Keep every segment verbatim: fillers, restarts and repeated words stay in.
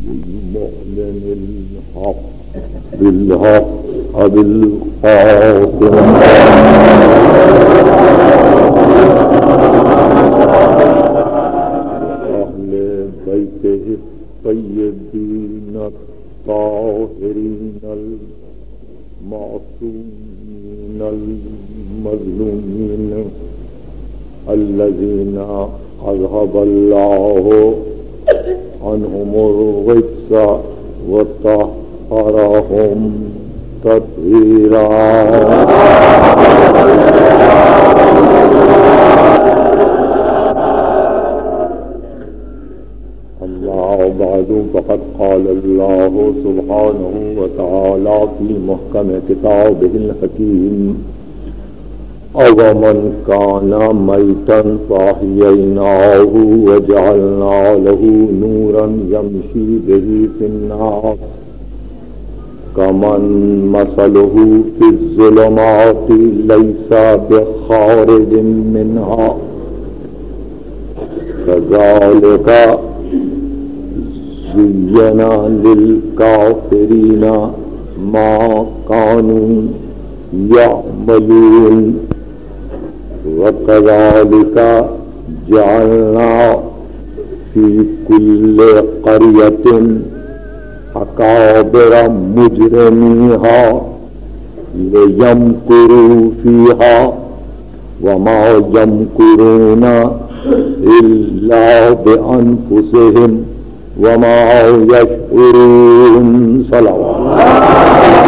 المؤمن الحق بالحق بالخاتم أهل بيته الطيبين الطاهرين المعصومين المظلومين الذين أذهب الله عنهم الرجس وطهرهم تطهيرا. أما بعد فقد قال الله سبحانه وتعالى في محكم كتابه الحكيم: أَوَمَنْ كَانَ مَيْتًا فَأَحْيَيْنَاهُ وَجَعَلْنَا لَهُ نُورًا يَمْشِي بِهِ فِي النَّاسِ كَمَنْ مَثَلُهُ فِي الظُّلُمَاتِ لَيْسَ بِخَارِجٍ مِنْهَا كَذَلِكَ زُيِّنَ لِلْكَافِرِينَ مَا كَانُوا يعملون وكذلك جعلنا في كل قرية أكابر مجرميها ليمكروا فيها وما يمكرون إلا بأنفسهم وما يشعرون. صلوات.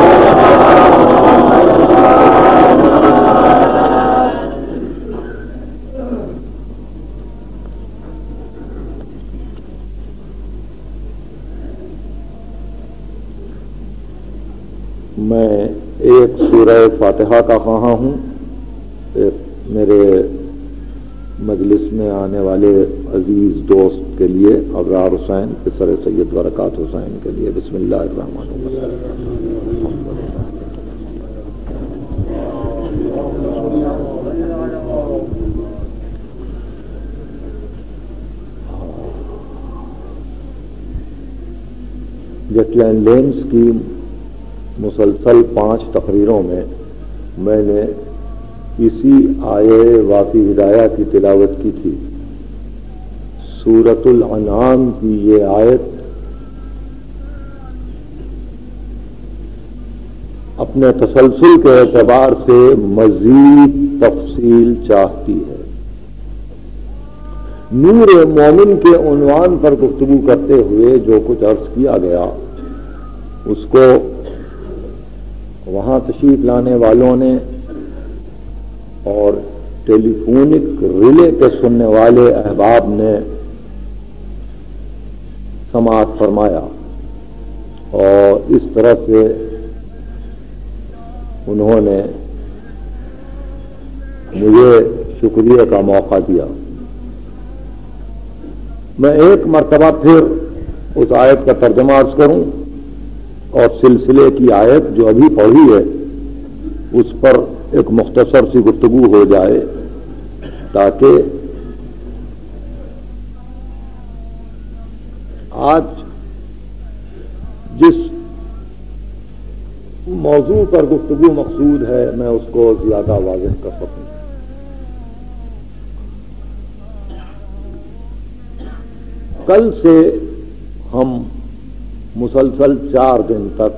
میں ایک سورہ فاتحہ کا خواہاں ہوں. ایک میرے مجلس میں آنے والے عزیز دوست کے لیے ابرار حسین پسر سید برکات حسین کے لیے. بسم اللہ الرحمن الرحیم. جٹلین لینس کی مسلسل پانچ تقریروں میں میں نے اسی آیے وافی ہدایہ کی تلاوت کی تھی. سورۃ الانعام کی یہ آیت اپنے تسلسل کے اعتبار سے مزید تفصیل چاہتی ہے. نور مومن کے عنوان پر گفتگو کرتے ہوئے جو کچھ عرض کیا گیا اس کو وہاں تشریف لانے والوں نے اور ٹیلی فونک ریلے کے سننے والے احباب نے سماعت فرمایا اور اس طرح سے انہوں نے مجھے شکریہ کا موقع دیا. میں ایک مرتبہ پھر اس آیت کا ترجمہ عرض کروں اور سلسلے کی آیت جو ابھی پڑھی ہے اس پر ایک مختصر سی گفتگو ہو جائے تاکہ آج جس موضوع پر گفتگو مقصود ہے میں اس کو زیادہ واضح کر سکوں. کل سے ہم مسلسل چار دن تک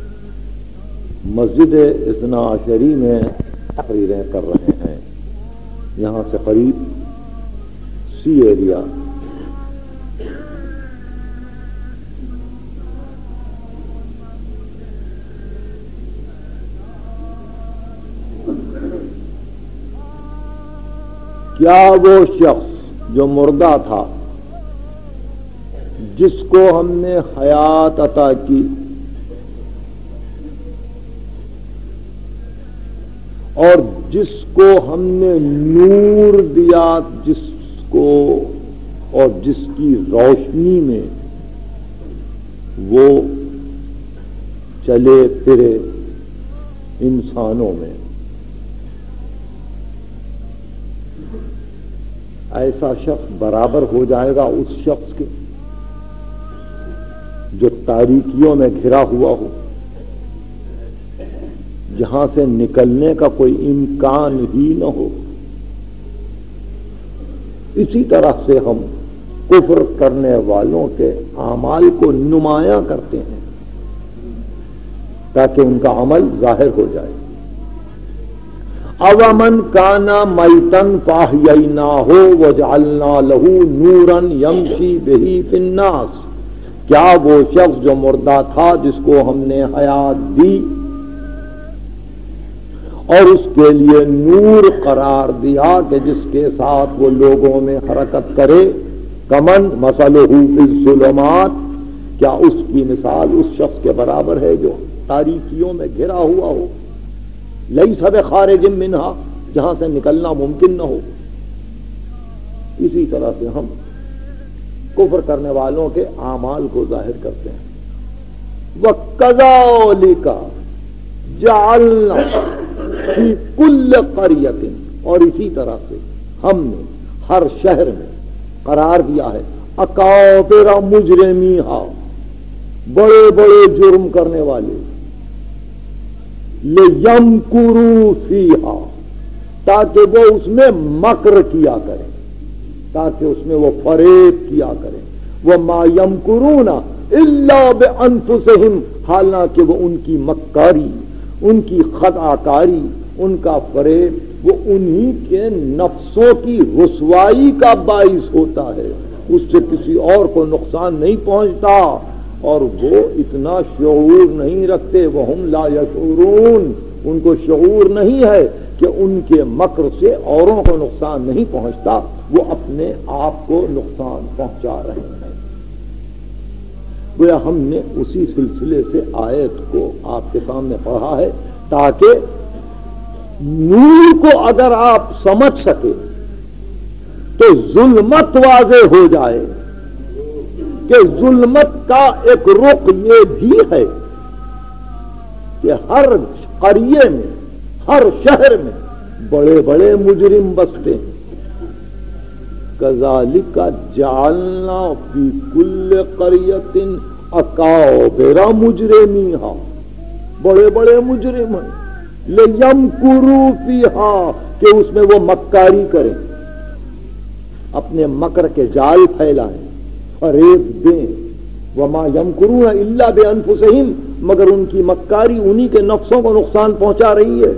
مسجد اثنا عشری میں تقریریں کر رہے ہیں. یہاں سے قریب سی ایریا کیا وہ شخص جو مردہ تھا جس کو ہم نے حیات عطا کی اور جس کو ہم نے نور دیا، جس کو اور جس کی روشنی میں وہ چلے پھرے انسانوں میں، ایسا شخص برابر ہو جائے گا اس شخص کے جو تاریکیوں میں گھرا ہوا ہو، جہاں سے نکلنے کا کوئی امکان ہی نہ ہو، اسی طرح سے ہم کفر کرنے والوں کے اعمال کو نمایاں کرتے ہیں تاکہ ان کا عمل ظاہر ہو جائے۔ اومن کانا میتن فاحییناہ وجعلنا لہ نورا یمشی بہ فی الناس، کیا وہ شخص جو مردہ تھا جس کو ہم نے حیات دی اور اس کے لیے نور قرار دیا کہ جس کے ساتھ وہ لوگوں میں حرکت کرے، کمن مثلہ فی الظلمات، کیا اس کی مثال اس شخص کے برابر ہے جو تاریکیوں میں گھرا ہوا ہو، لیس بخارج منہا، جہاں سے نکلنا ممکن نہ ہو۔ اسی طرح سے ہم کفر کرنے والوں کے اعمال کو ظاہر کرتے ہیں۔ وَكَذَلِكَ جَعَلْنَا فِي كُلِّ قَرْيَةٍ، اور اسی طرح سے ہم نے ہر شہر میں قرار دیا ہے اکابر مجرمیہا، بڑے بڑے جرم کرنے والے، لِيَمْكُرُوا فِيهَا، تاکہ وہ اس میں مکر کیا کریں، تاکہ اس میں وہ فریب کیا کریں۔ وَمَا يَمْكُرُونَ إِلَّا بِأَنفُسِهِمْ، حالانکہ وہ ان کی مکاری، ان کی خدعہ کاری، ان کا فریب وہ انہی کے نفسوں کی رسوائی کا باعث ہوتا ہے، اس سے کسی اور کو نقصان نہیں پہنچتا، اور وہ اتنا شعور نہیں رکھتے، وہم لا یشعرون، ان کو شعور نہیں ہے کہ ان کے مکر سے اوروں کو نقصان نہیں پہنچتا، وہ اپنے آپ کو نقصان پہنچا رہے ہیں۔ گویا ہم نے اسی سلسلے سے آیت کو آپ کے سامنے پڑھا ہے تاکہ نور کو اگر آپ سمجھ سکے تو ظلمت واضح ہو جائے کہ ظلمت کا ایک رخ یہ بھی ہے کہ ہر قریے میں، ہر شہر میں بڑے بڑے مجرم بستے ہیں۔ کذالک جعلنا فی کل قریۃ اکابر مجرمیہا، بڑے بڑے مجرم ہیں، لیمکروا فیہا، کہ اس میں وہ مکاری کریں، اپنے مکر کے جال پھیلائیں، فریب دیں۔ وما یمکرون الا بانفسہم، مگر ان کی مکاری انہی کے نفسوں کو نقصان پہنچا رہی ہے۔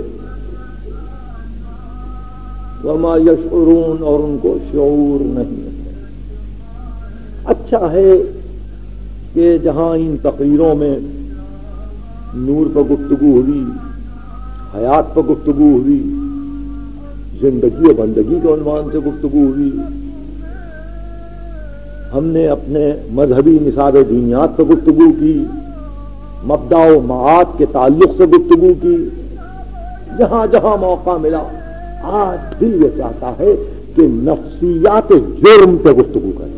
وما یشعرون، اور ان کو شعور نہیں ہے۔ اچھا ہے کہ جہاں ان تقریروں میں نور پر گفتگو ہوئی، حیات پر گفتگو ہوئی، زندگی و بندگی کے عنوان سے گفتگو ہوئی، ہم نے اپنے مذہبی نصاب دینیات پر گفتگو کی، مبدا و معاد کے تعلق سے گفتگو کی، جہاں جہاں موقع ملا آج دل یہ چاہتا ہے کہ نفسیات جرم پہ گفتگو کریں،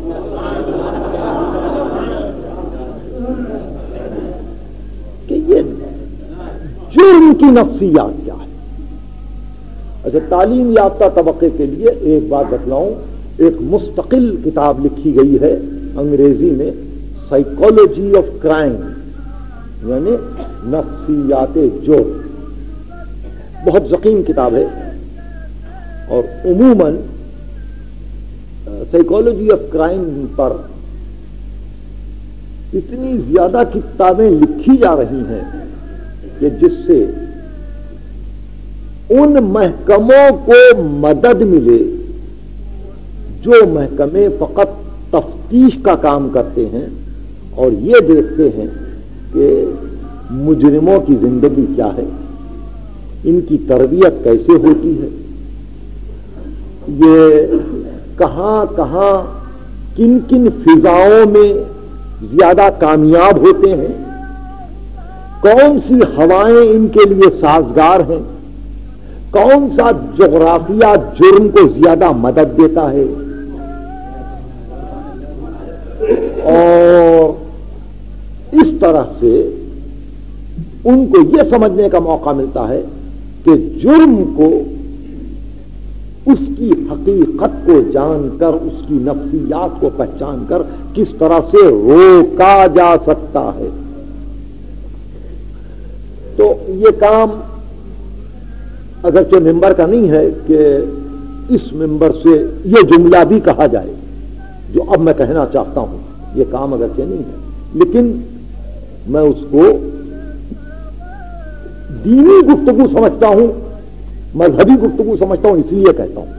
کہ یہ جرم کی نفسیات کیا ہے۔ اچھا، تعلیم یافتہ طبقے کے لیے ایک بات بتلاؤں، ایک مستقل کتاب لکھی گئی ہے انگریزی میں، سائیکالوجی آف کرائم، یعنی نفسیات جرم، بہت ذقین کتاب ہے، اور عموماً سائیکالوجی آف کرائم پر اتنی زیادہ کتابیں لکھی جا رہی ہیں کہ جس سے ان محکموں کو مدد ملے جو محکمے فقط تفتیش کا کام کرتے ہیں اور یہ دیکھتے ہیں کہ مجرموں کی زندگی کیا ہے، ان کی تربیت کیسے ہوتی ہے، یہ کہاں کہاں کن کن فضاؤں میں زیادہ کامیاب ہوتے ہیں، کون سی ہوائیں ان کے لیے سازگار ہیں، کون سا جغرافیہ جرم کو زیادہ مدد دیتا ہے، اور اس طرح سے ان کو یہ سمجھنے کا موقع ملتا ہے کہ جرم کو اس کی حقیقت کو جان کر، اس کی نفسیات کو پہچان کر کس طرح سے روکا جا سکتا ہے۔ تو یہ کام اگرچہ ممبر کا نہیں ہے کہ اس ممبر سے یہ جملہ بھی کہا جائے جو اب میں کہنا چاہتا ہوں، یہ کام اگرچہ نہیں ہے، لیکن میں اس کو دینی گفتگو سمجھتا ہوں، مذہبی گفتگو سمجھتا ہوں، اس لیے کہتا ہوں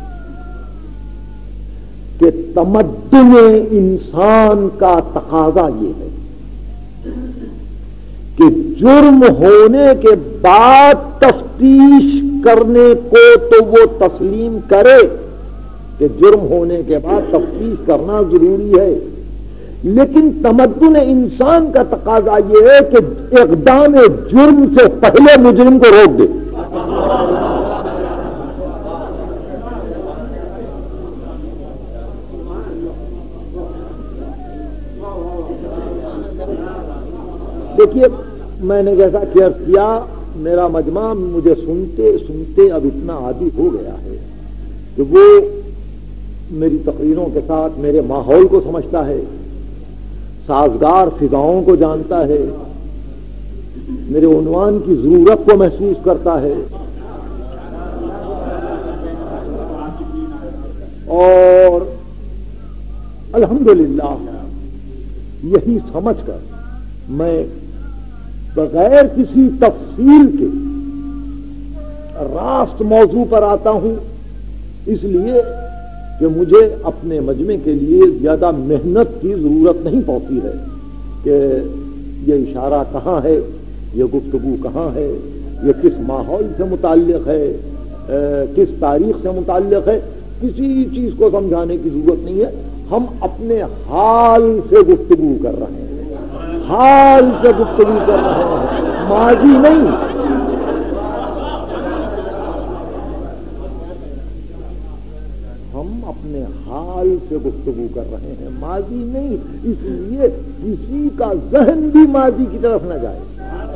کہ تمدن انسان کا تقاضا یہ ہے کہ جرم ہونے کے بعد تفتیش کرنے کو تو وہ تسلیم کرے کہ جرم ہونے کے بعد تفتیش کرنا ضروری ہے، لیکن تمدن انسان کا تقاضا یہ ہے کہ اقدام جرم سے پہلے مجرم کو روک دے۔ دیکھیے، میں نے جیسا کہ عرض کیا، میرا مجمع مجھے سنتے سنتے اب اتنا عادی ہو گیا ہے کہ وہ میری تقریروں کے ساتھ میرے ماحول کو سمجھتا ہے، سازگار فضاؤں کو جانتا ہے، میرے عنوان کی ضرورت کو محسوس کرتا ہے، اور الحمدللہ یہی سمجھ کر میں بغیر کسی تفصیل کے راست موضوع پر آتا ہوں، اس لیے کہ مجھے اپنے مجمع کے لیے زیادہ محنت کی ضرورت نہیں پڑتی ہے کہ یہ اشارہ کہاں ہے، یہ گفتگو کہاں ہے، یہ کس ماحول سے متعلق ہے، کس تاریخ سے متعلق ہے، کسی چیز کو سمجھانے کی ضرورت نہیں ہے۔ ہم اپنے حال سے گفتگو کر رہے ہیں، حال سے گفتگو کر رہے ہیں، ماضی نہیں۔ ہم اپنے حال سے گفتگو کر رہے ہیں، ماضی نہیں، اس لیے کسی کا ذہن بھی ماضی کی طرف نہ جائے۔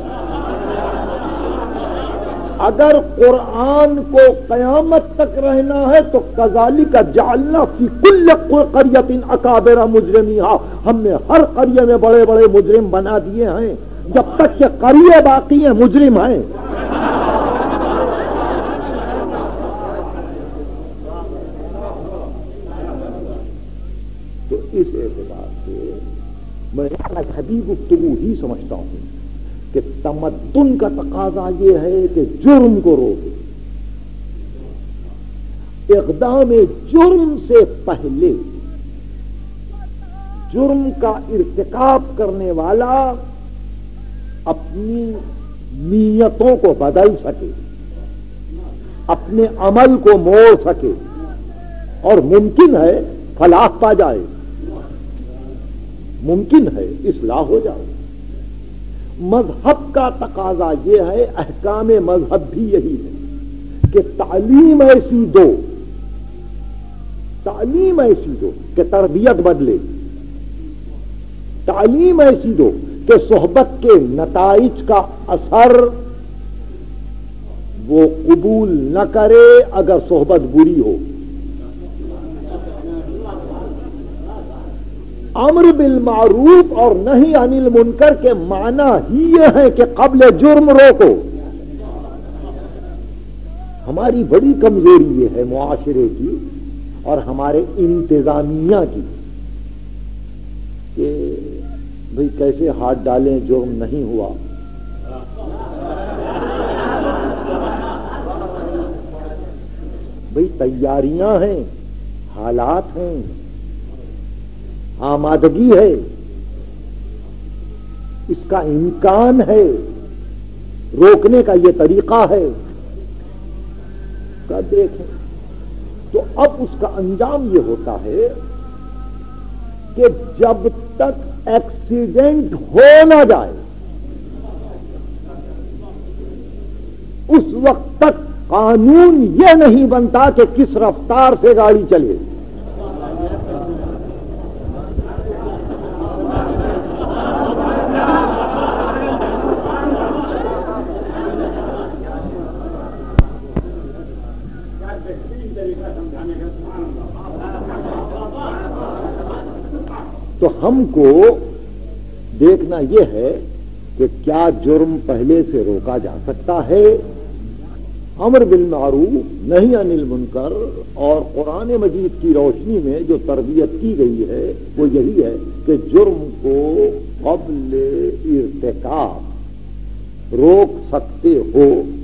اگر قرآن کو قیامت تک رہنا ہے تو کذالک جعلنا فی کل قریۃ اکابر مجرمیہا، ہم نے ہر قریے میں بڑے بڑے مجرم بنا دیے ہیں، جب تک کہ قریے باقی ہیں مجرم ہیں۔ تو اس اعتبار سے میں مذہبی گفتگو ہی سمجھتا ہوں کہ تمدن کا تقاضا یہ ہے کہ جرم کو روکے، اقدام جرم سے پہلے جرم کا ارتکاب کرنے والا اپنی نیتوں کو بدل سکے، اپنے عمل کو موڑ سکے، اور ممکن ہے فلاح پا جائے، ممکن ہے اصلاح ہو جائے۔ مذہب کا تقاضا یہ ہے، احکام مذہب بھی یہی ہے کہ تعلیم ایسی دو تعلیم ایسی دو کہ تربیت بدلے، تعلیم ایسی دو کہ صحبت کے نتائج کا اثر وہ قبول نہ کرے اگر صحبت بری ہو۔ امر بالمعروف اور نہی عن المنکر کے معنی ہی یہ ہے کہ قبل جرم روکو۔ ہماری بڑی کمزوری یہ ہے معاشرے کی اور ہمارے انتظامیہ کی کہ بھئی کیسے ہاتھ ڈالیں جرم نہیں ہوا۔ بھئی تیاریاں ہیں، حالات ہیں، آمادگی ہے، اس کا امکان ہے، روکنے کا یہ طریقہ ہے، کا دیکھیں تو اب اس کا انجام یہ ہوتا ہے کہ جب تک ایکسیڈنٹ ہو نہ جائے اس وقت تک قانون یہ نہیں بنتا کہ کس رفتار سے گاڑی چلے۔ ہم کو دیکھنا یہ ہے کہ کیا جرم پہلے سے روکا جا سکتا ہے. امر بالمعروف نہی عن المنکر اور قرآن مجید کی روشنی میں جو تربیت کی گئی ہے وہ یہی ہے کہ جرم کو قبل ارتکاب روک سکتے ہو.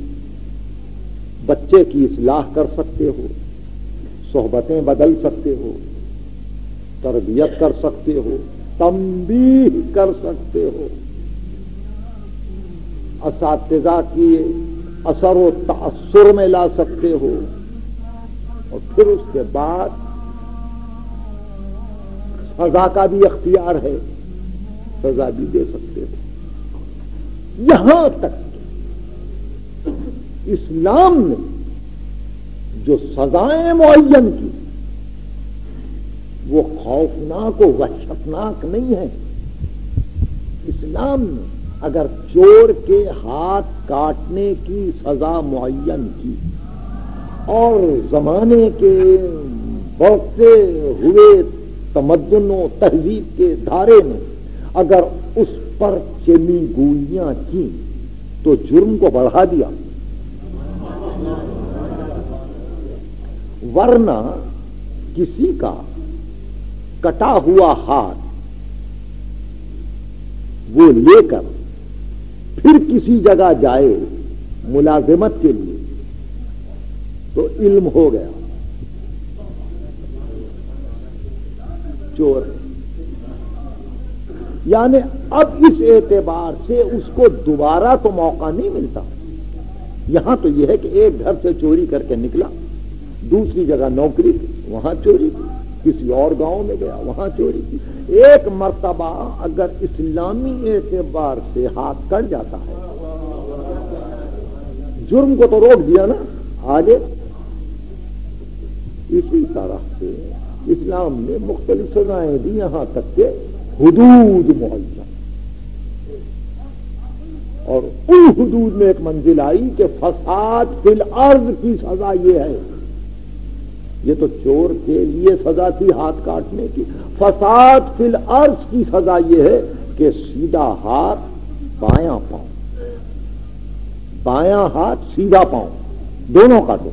بچے کی اصلاح کر سکتے ہو, صحبتیں بدل سکتے ہو, تربیت کر سکتے ہو, تنبیہ کر سکتے ہو, اساتذہ کی اثر و تاثر میں لا سکتے ہو, اور پھر اس کے بعد سزا کا بھی اختیار ہے, سزا بھی دے سکتے ہو. یہاں تک اسلام نے جو سزائیں معین کی وہ خوفناک و وحشتناک نہیں ہے. اسلام نے اگر چور کے ہاتھ کاٹنے کی سزا معین کی اور زمانے کے بڑھتے ہوئے تمدن و تہذیب کے دھارے نے اگر اس پر چمی گوئیاں کی تو جرم کو بڑھا دیا. ورنہ کسی کا کٹا ہوا ہاتھ وہ لے کر پھر کسی جگہ جائے ملازمت کے لیے تو علم ہو گیا چور. یعنی اب اس اعتبار سے اس کو دوبارہ تو موقع نہیں ملتا. یہاں تو یہ ہے کہ ایک گھر سے چوری کر کے نکلا, دوسری جگہ نوکری تھی وہاں چوری کی, کسی اور گاؤں میں گیا وہاں چوری کی. ایک مرتبہ اگر اسلامی اعتبار سے ہاتھ کٹ جاتا ہے جرم کو تو روک دیا نا, آگے اسی طرح سے اسلام نے مختلف سزائیں دی یہاں تک کہ حدود معین, اور ان حدود میں ایک منزل آئی کہ فساد فی الارض کی سزا یہ ہے. یہ تو چور کے لیے سزا تھی ہاتھ کاٹنے کی. فساد فی الارض کی سزا یہ ہے کہ سیدھا ہاتھ بایاں پاؤں, بایاں ہاتھ سیدھا پاؤں, دونوں کاٹو,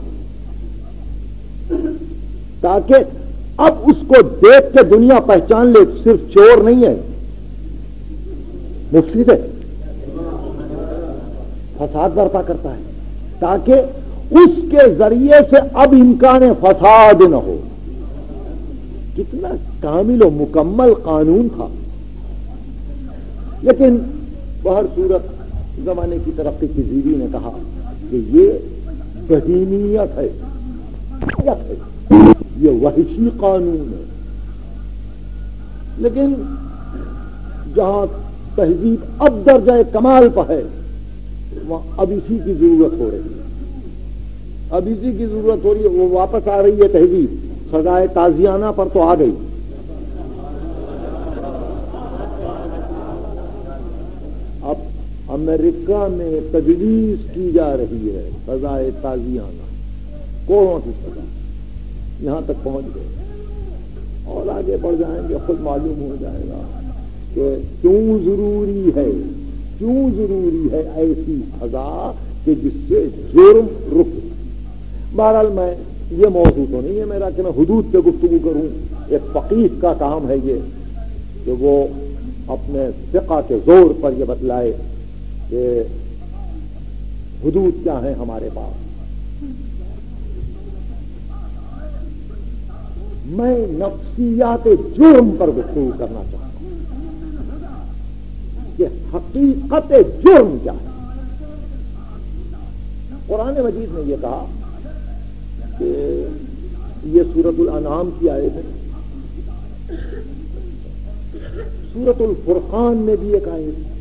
تاکہ اب اس کو دیکھ کے دنیا پہچان لے صرف چور نہیں ہے, مفسد ہے, فساد برپا کرتا ہے, تاکہ اس کے ذریعے سے اب امکان فساد نہ ہو. کتنا کامل و مکمل قانون تھا. لیکن بہر صورت زمانے کی ترقی کی زیری نے کہا کہ یہ بہیمیت ہے, یہ وحشی قانون ہے. لیکن جہاں تہذیب اب درجہ کمال پر ہے وہاں اب اسی کی ضرورت ہو رہی ہے, اب اسی کی ضرورت ہو رہی ہے. وہ واپس آ رہی ہے تہذیب, سزائے تازیانہ پر تو آ گئی. اب امریکہ میں تجویز کی جا رہی ہے سزائے تازیانہ, کوڑوں کی سزا, یہاں تک پہنچ گئے. اور آگے بڑھ جائیں گے خود معلوم ہو جائے گا کہ کیوں ضروری ہے, کیوں ضروری ہے ایسی سزا کہ جس سے جرم رک. بہرحال میں یہ موضوع تو نہیں ہے میرا کہ میں حدود پہ گفتگو کروں. ایک فقیہ کا کام ہے یہ کہ وہ اپنے فقہ کے زور پر یہ بتلائے کہ حدود کیا ہیں ہمارے پاس. میں نفسیات جرم پر گفتگو کرنا چاہتا ہوں کہ حقیقت جرم کیا ہے. قرآن مجید نے یہ کہا کہ یہ سورۃ الانعام کی آیت ہے, سورۃ الفرقان میں بھی ایک آیت ہے.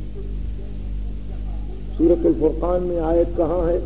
سورۃ الفرقان میں آیت کہاں ہے؟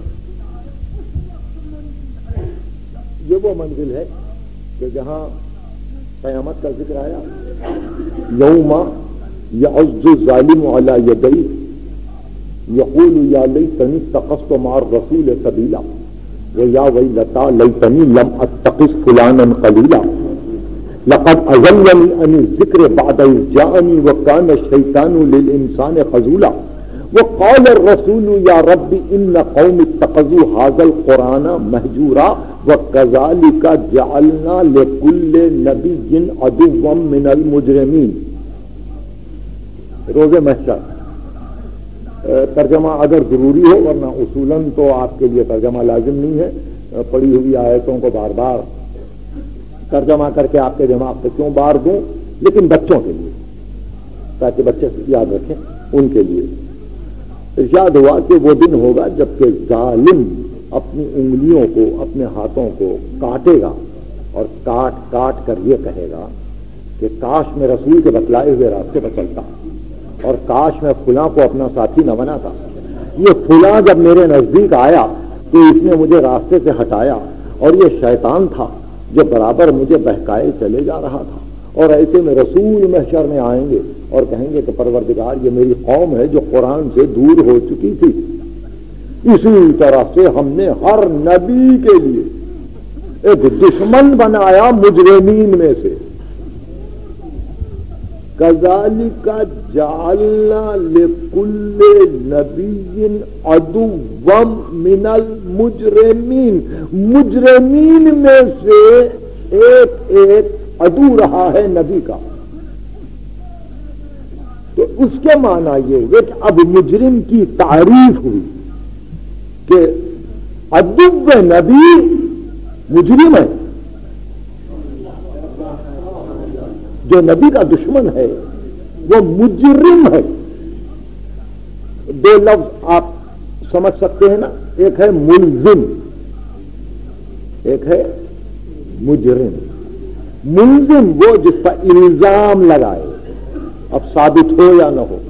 یہ وہ منزل ہے کہ جہاں قیامت کا ذکر آیا, یوم یعض الظالم علی یدیہ یقول یا لیتنی اتخذت مع الرسول سبیلا ویا ویلتی لیتنی لم اتخذ فلانا خلیلا. لقد اضلنی عن الذکر بعد اذ جاءنی وکان الشیطان للانسان خذولا وقال الرسول یا رب ان قوم اتخذوا هذا القرآن مہجورا وکذالک جعلنا لکل نبی عدوا من المجرمین. روز محشر ترجمہ اگر ضروری ہو، ورنہ اصولاً تو آپ کے لیے ترجمہ لازم نہیں ہے. پڑھی ہوئی آیتوں کو بار بار ترجمہ کر کے آپ کے دماغ پہ کیوں بار دوں، لیکن بچوں کے لیے، تاکہ بچے یاد رکھیں ان کے لیے. ارشاد ہوا کہ وہ دن ہوگا جب کہ ظالم اپنی انگلیوں کو، اپنے ہاتھوں کو کاٹے گا اور کاٹ کاٹ کر یہ کہے گا کہ کاش میں رسول کے بتلائے ہوئے راستے پر چلتا اور کاش میں فلاں کو اپنا ساتھی نہ بناتا. یہ فلاں جب میرے نزدیک آیا تو اس نے مجھے راستے سے ہٹایا، اور یہ شیطان تھا جو برابر مجھے بہکائے چلے جا رہا تھا. اور ایسے میں رسول محشر میں آئیں گے اور کہیں گے کہ پروردگار یہ میری قوم ہے جو قرآن سے دور ہو چکی تھی. اسی طرح سے ہم نے ہر نبی کے لیے ایک دشمن بنایا مجرمین میں سے. کذالک جعلنا لکل نبی عدوا من المجرمین. مجرمین میں سے ایک ایک عدو رہا ہے نبی کا. تو اس کے معنی یہ ہوئے کہ اب مجرم کی تعریف ہوئی کہ عدو نبی مجرم ہے، جو نبی کا دشمن ہے وہ مجرم ہے. دو لفظ آپ سمجھ سکتے ہیں نا، ایک ہے ملزم، ایک ہے مجرم. ملزم وہ جس پر الزام لگائے، اب ثابت ہو یا نہ ہو.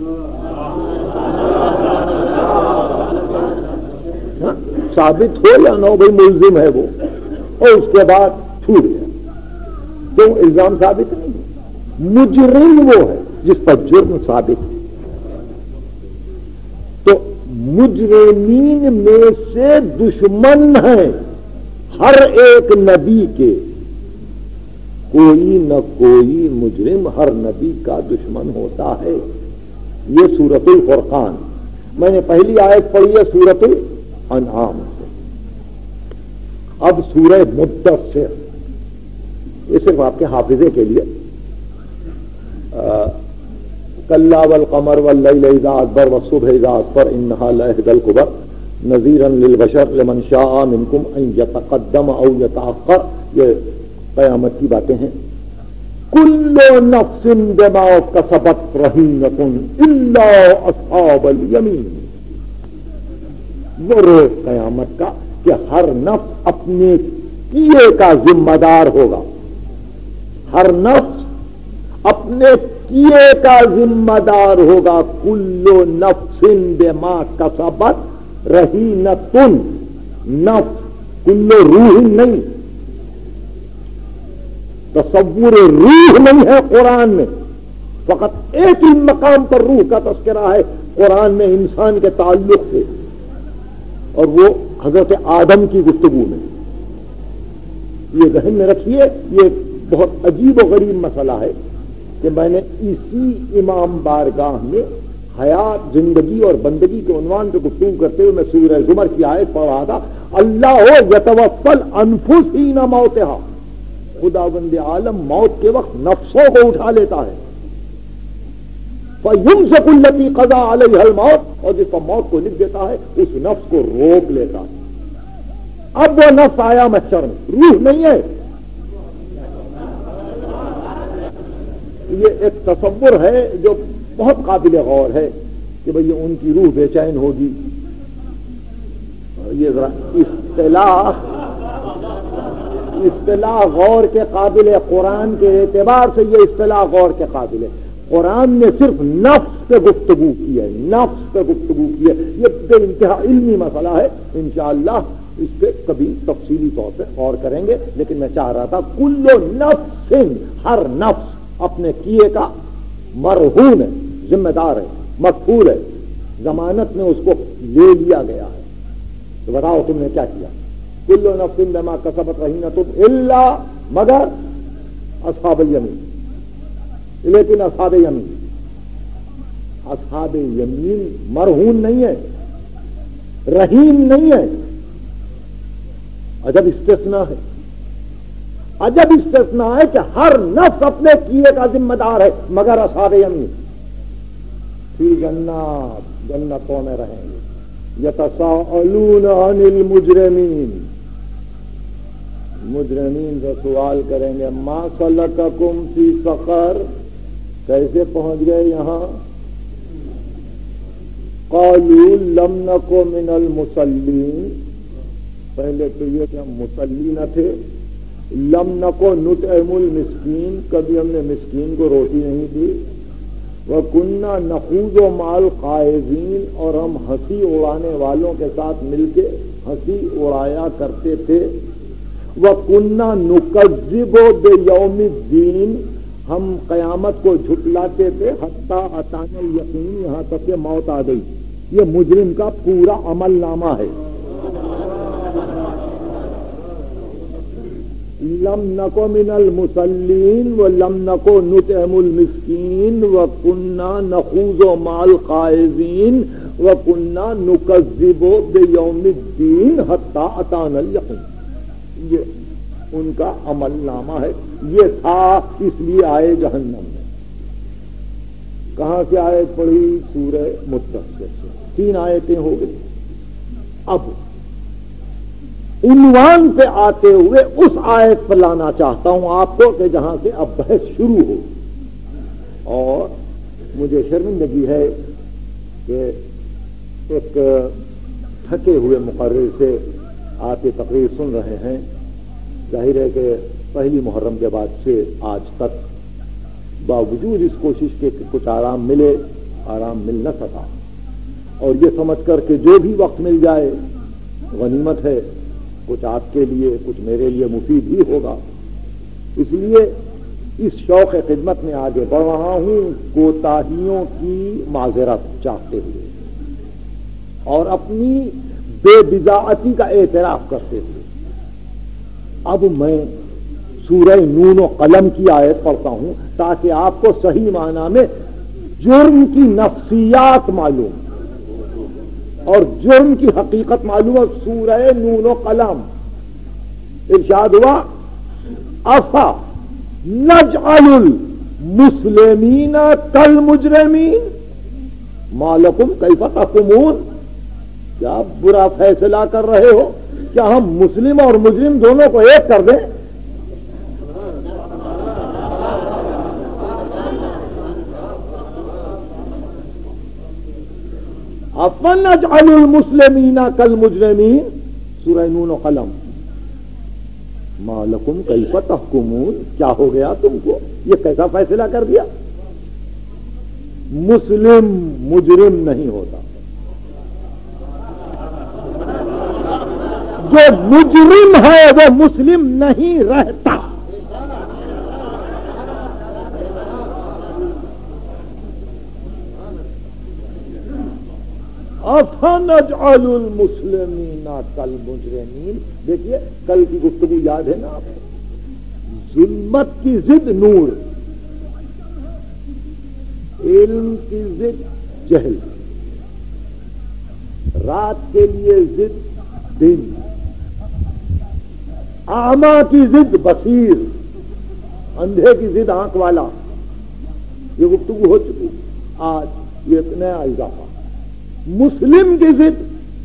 ہاں؟ ثابت ہو یا نہ ہو بھائی ملزم ہے وہ، اور اس کے بعد چھوٹ گیا تو الزام ثابت نہیں. مجرم وہ ہے جس پر جرم ثابت ہے. تو مجرمین میں سے دشمن ہیں ہر ایک نبی کے. کوئی نہ کوئی مجرم ہر نبی کا دشمن ہوتا ہے. یہ سورۃ الفرقان. میں نے پہلی آیت پڑھی ہے سورۃ الانعام سے. اب سورہ مدثر، یہ صرف آپ کے حافظے کے لیے. کلا والقمر واللیل اذا ادبر والصبح اذا اسفر انہا لإحدی الکبر نذیرا للبشر لمن شاء منکم ان یتقدم او یتأخر. یہ قیامت کی باتیں ہیں. کل نفس بما کسبت رہینۃ الا اصحاب الیمین. وہ روز قیامت کا کہ ہر نفس اپنے کیے کا ذمہ دار ہوگا. ہر نفس اپنے کیے کا ذمہ دار ہوگا. کل نفس بما کسبت رہینۃ. نفس کل روح نہیں، تصور روح نہیں ہے قرآن میں. فقط ایک ہی مقام پر روح کا تذکرہ ہے قرآن میں انسان کے تعلق سے، اور وہ حضرت آدم کی گفتگو میں. یہ ذہن میں رکھیے، یہ بہت عجیب و غریب مسئلہ ہے کہ میں نے اسی امام بارگاہ میں حیات، زندگی اور بندگی کے عنوان پہ گفتگو کرتے ہوئے میں سورہ زمر کی آیت پڑھ رہا تھا. اللہ یتوفی الانفس حین موتہا. خداوند عالم موت کے وقت نفسوں کو اٹھا لیتا ہے. فَيُمْسِكُ الَّتِي قَضَىٰ عَلَيْهَا الْمَوْتَ. اور جس پر موت کو لکھ دیتا ہے اس نفس کو روک لیتا ہے. اب وہ نفس آیا محشر میں، روح نہیں ہے. یہ ایک تصور ہے جو بہت قابل غور ہے کہ بھئی ان کی روح بے چین ہوگی. یہ ذرا اصطلاح اصطلاح غور کے قابل ہے. قرآن کے اعتبار سے یہ اصطلاح غور کے قابل ہے. قرآن نے صرف نفس پہ گفتگو کی ہے، نفس پہ گفتگو کی ہے. یہ بے انتہا علمی مسئلہ ہے، انشاءاللہ اس پہ کبھی تفصیلی طور پہ غور کریں گے. لیکن میں چاہ رہا تھا کل نفس، ہر نفس اپنے کیے کا مرہون ہے، ذمہ دار ہے، مقبول ہے. ضمانت میں اس کو لے لیا گیا ہے. تو بتاؤ تم نے کیا کیا؟ کل نفس بما کسبت رہینۃ الا، مگر اصحاب الیمین، لیکن اصحاب یمین اصحاب یمین مرہون نہیں ہے، رحیم نہیں ہے، عجب استثناء ہے، عجب استثناء ہے کہ ہر نفس اپنے کیے کا ذمہ دار ہے مگر اصحاب یمین فی جنات، جنتوں میں رہیں گے، یتساءلون عن المجرمین، مجرمین سے سوال کریں گے ما سلککم فی سقر، کیسے پہنچ گئے یہاں؟ قالوا لم نک من المصلین، پہلے تو یہ کہ ہم مصلی نہ تھے، لم نک نطعم المسکین، کبھی ہم نے مسکین کو روٹی نہیں دی، وَكُنَّا نَخُوضُ مَعَ الْخَائِضِينَ، اور ہم ہنسی اڑانے والوں کے ساتھ مل کے ہنسی اڑایا کرتے تھے، وَكُنَّا نُكَذِّبُ بِيَوْمِ الدِّينِ، ہم قیامت کو جھٹلاتے تھے، حتیٰ اتانا الیقین، یہاں تک کہ موت آ گئی۔ یہ مجرم کا پورا عمل نامہ ہے۔ لم نک من المصلین ولم نک نطعم المسکین وکنا نخوض مع الخائضین وکنا نکذب بیوم الدین حتی اتانا الیقین، یہ ان کا عمل نامہ ہے۔ یہ تھا اس لیے آئے جہنم میں۔ کہاں سے آیت پڑھی؟ سورہ مدثر سے، تین آیتیں ہو گئی۔ اب عنوان پہ آتے ہوئے اس آیت پر لانا چاہتا ہوں آپ کو کہ جہاں سے اب بحث شروع ہو، اور مجھے شرمندگی ہے کہ ایک تھکے ہوئے مقرر سے آپ یہ تقریر سن رہے ہیں۔ ظاہر ہے کہ پہلی محرم کے بعد سے آج تک باوجود اس کوشش کے کہ کچھ آرام ملے، آرام مل نہ سکا، اور یہ سمجھ کر کہ جو بھی وقت مل جائے غنیمت ہے، کچھ آپ کے لیے کچھ میرے لیے مفید ہی ہوگا، اس لیے اس شوق خدمت میں آگے بڑھ رہا ہوں، کوتاہیوں کی معذرت چاہتے ہوئے اور اپنی بے بضاعتی کا اعتراف کرتے ہوئے۔ اب میں سورہ نون و قلم کی آیت پڑھتا ہوں تاکہ آپ کو صحیح معنی میں جرم کی نفسیات معلوم اور جرم کی حقیقت معلوم ہے۔ سورہ نون و قلم ارشاد ہوا افا نجعل المسلمین کالمجرمین ما لکم کیف تحکمون، کیا برا فیصلہ کر رہے ہو؟ کیا ہم مسلم اور مجرم دونوں کو ایک کر دیں؟ افنجعل المسلمین کالمجرمین، سورہ نون و قلم، ما لکم کیف تحکمون، کیا ہو گیا تم کو؟ یہ کیسا فیصلہ کر دیا؟ مسلم مجرم نہیں ہوتا، جو مجرم ہے وہ مسلم نہیں رہتا۔ افنجعل المسلمین کالمجرمین، دیکھیے کل کی گفتگو یاد ہے نا آپ کو؟ ظلمت کی ضد نور، علم کی ضد جہل، رات کے لیے ضد دن، اعمیٰ کی ضد بصیر، اندھے کی ضد آنکھ والا۔ یہ گفتگو ہو چکی، آج یہ ایک نیا اضافہ، مسلم کی ضد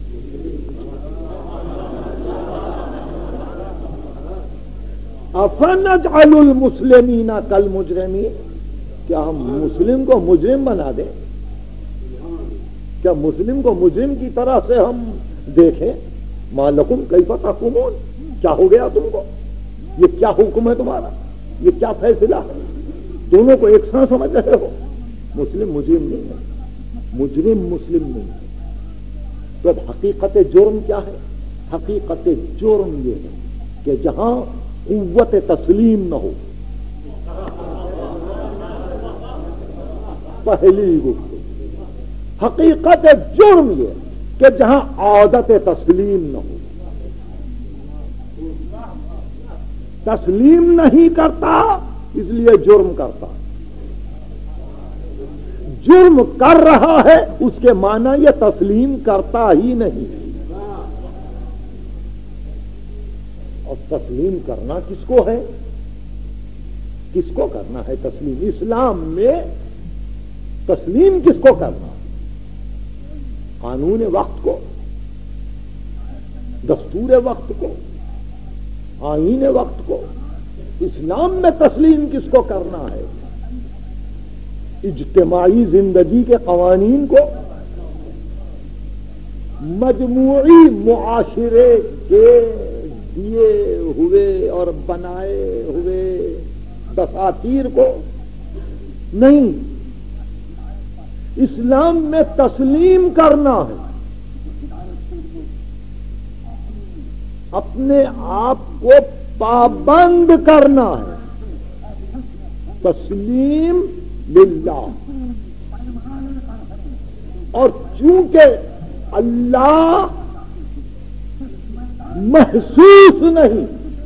افنجعل المسلمین کالمجرمین، کیا ہم مسلم کو مجرم بنا دیں؟ کیا مسلم کو مجرم کی طرح سے ہم دیکھیں؟ ما لکم کیف تحکمون، کیا ہو گیا تم کو؟ یہ کیا حکم ہے تمہارا؟ یہ کیا فیصلہ ہے؟ دونوں کو ایک ساتھ سمجھ رہے ہو؟ مسلم مجرم نہیں ہے، مجرم مسلم نہیں ہے۔ تو اب حقیقت جرم کیا ہے؟ حقیقت جرم یہ ہے کہ جہاں قوت تسلیم نہ ہو، پہلی گفتگو حقیقت جرم یہ کہ جہاں عادت تسلیم نہ ہو، تسلیم نہیں کرتا اس لیے جرم کرتا ہے. جرم کر رہا ہے اس کے معنی یہ تسلیم کرتا ہی نہیں. اور تسلیم کرنا کس کو ہے؟ کس کو کرنا ہے تسلیم؟ اسلام میں تسلیم کس کو کرنا ہے؟ قانون وقت کو، دستور وقت کو، آئین وقت کو. اسلام میں تسلیم کس کو کرنا ہے؟ اجتماعی زندگی کے قوانین کو، مجموعی معاشرے کے دیے ہوئے اور بنائے ہوئے دساتیر کو نہیں. اسلام میں تسلیم کرنا ہے، اپنے آپ کو پابند کرنا ہے. تسلیم للہ. اور چونکہ اللہ محسوس نہیں،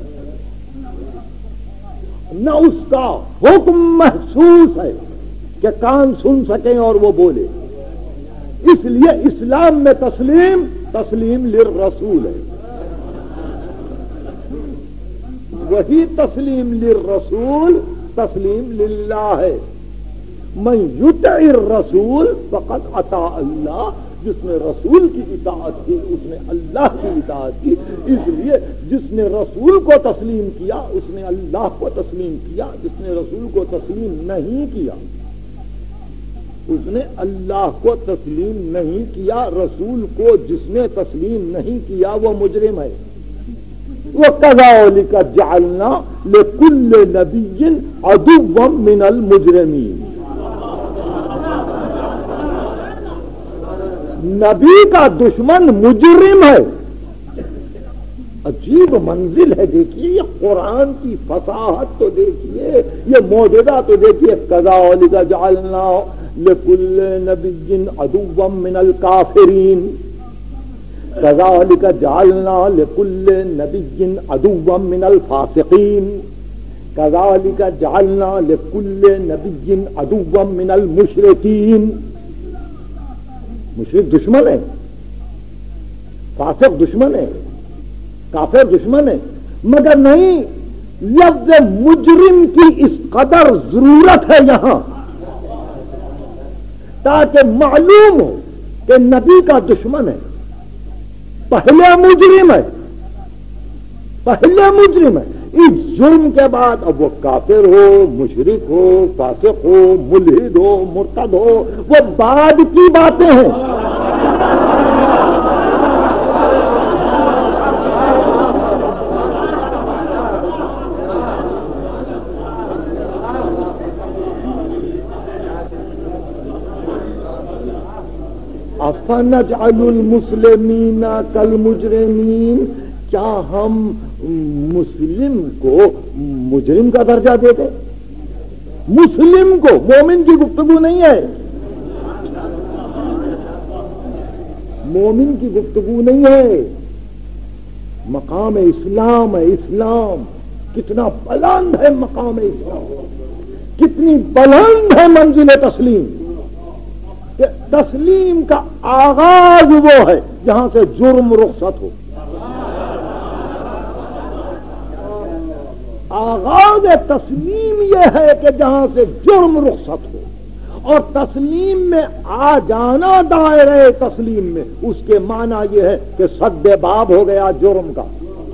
نہ اس کا حکم محسوس ہے کہ کان سن سکیں اور وہ بولے، اس لیے اسلام میں تسلیم تسلیم للرسول ہے. وہی تسلیم للرسول تسلیم للہ ہے. من یطع الرسول فقد اطاع اللہ. جس نے رسول کی اطاعت کی اس نے اللہ کی اطاعت کی. اس لیے جس نے رسول کو تسلیم کیا اس نے اللہ کو تسلیم کیا. جس نے رسول کو تسلیم نہیں کیا اس نے اللہ کو تسلیم نہیں کیا. رسول کو جس نے تسلیم نہیں کیا وہ مجرم ہے. وَكَذَلِكَ جَعَلْنَا لِكُلِّ نَبِيٍّ عَدُوًّا مِّنَ الْمُجْرِمِينَ. نبی کا دشمن مجرم ہے. عجیب منزل ہے. دیکھیے یہ قرآن کی فصاحت تو دیکھیے, یہ معجزہ تو دیکھیے. كَذَلِكَ جَعَلْنَا لِكُلِّ نَبِيٍّ عَدُوًّا مِّنَ الْكَافِرِينَ. كَذَلِكَ جَعَلْنَا لِكُلِّ نَبِيٍّ عَدُوًّا مِّنَ الْفَاسِقِينَ. كَذَلِكَ جَعَلْنَا لِكُلِّ نَبِيٍّ عَدُوًّا مِّنَ الْمُشْرِكِينَ. مشرک دشمن ہے, فاسق دشمن ہے, کافر دشمن ہے, مگر نہیں لفظ مجرم کی اس قدر ضرورت ہے یہاں تاکہ معلوم ہو کہ نبی کا دشمن ہے, پہلے مجرم ہے, پہلے مجرم ہے. اس جرم کے بعد اب وہ کافر ہو, مشرک ہو, فاسق ہو, ملحد ہو, مرتد ہو, وہ بعد کی باتیں ہیں. أَفَنَجْعَلُ الْمُسْلِمِينَ كَالْمُجْرِمِينَ. کیا ہم مسلم کو مجرم کا درجہ دیتے؟ مسلم کو, مومن کی گفتگو نہیں ہے, مومن کی گفتگو نہیں ہے. مقام اسلام ہے. اسلام کتنا بلند ہے, مقام اسلام کتنی بلند ہے منزل تسلیم. کہ تسلیم کا آغاز وہ ہے جہاں سے جرم رخصت ہو. آغاز تسلیم یہ ہے کہ جہاں سے جرم رخصت ہو, اور تسلیم میں آ جانا دائرہ تسلیم میں اس کے معنی یہ ہے کہ سد باب ہو گیا جرم کا.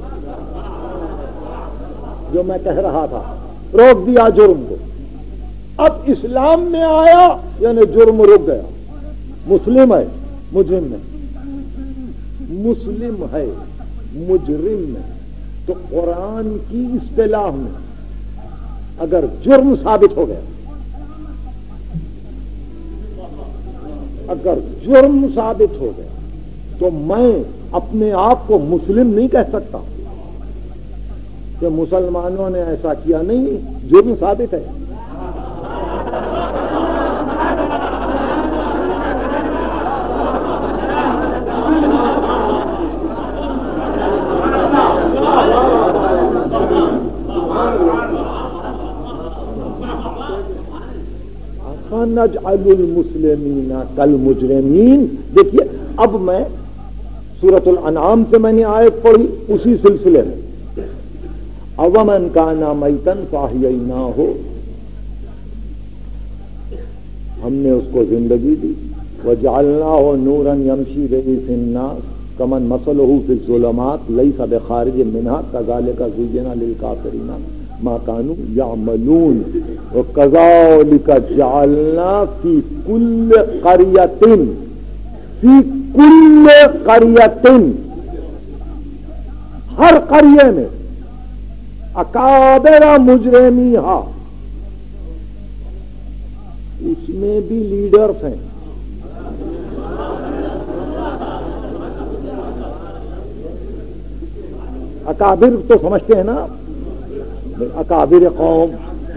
جو میں کہہ رہا تھا, روک دیا جرم کو. اب اسلام میں آیا یعنی جرم رک گیا. مسلم ہے, مجرم نہیں. مسلم ہے, مجرم نہیں. تو قرآن کی اصطلاح میں اگر جرم ثابت ہو گیا, اگر جرم ثابت ہو گیا تو میں اپنے آپ کو مسلم نہیں کہہ سکتا کہ مسلمانوں نے ایسا کیا. نہیں, جرم ثابت ہے. افنجعل المسلمین کالمجرمین. دیکھیے اب میں سورۃ الانعام سے میں نے آیت پڑھی اسی سلسلے میں، اومن کان میتا فاحییناہ، ہم نے اس کو زندگی دی، وجعلناہ نورا یمشی بہ فی الناس کمن مثلہ فی الظلمات لیس بخارج منہا کذالک زین للکافرین ما کانوا یعملون وکذالک جعلنا فی کل قریۃ فی کل قریۃ، ہر قریے میں اکابر مجرمیہا، اس میں بھی لیڈرز ہیں. اکابر تو سمجھتے ہیں نا، اکابر قوم.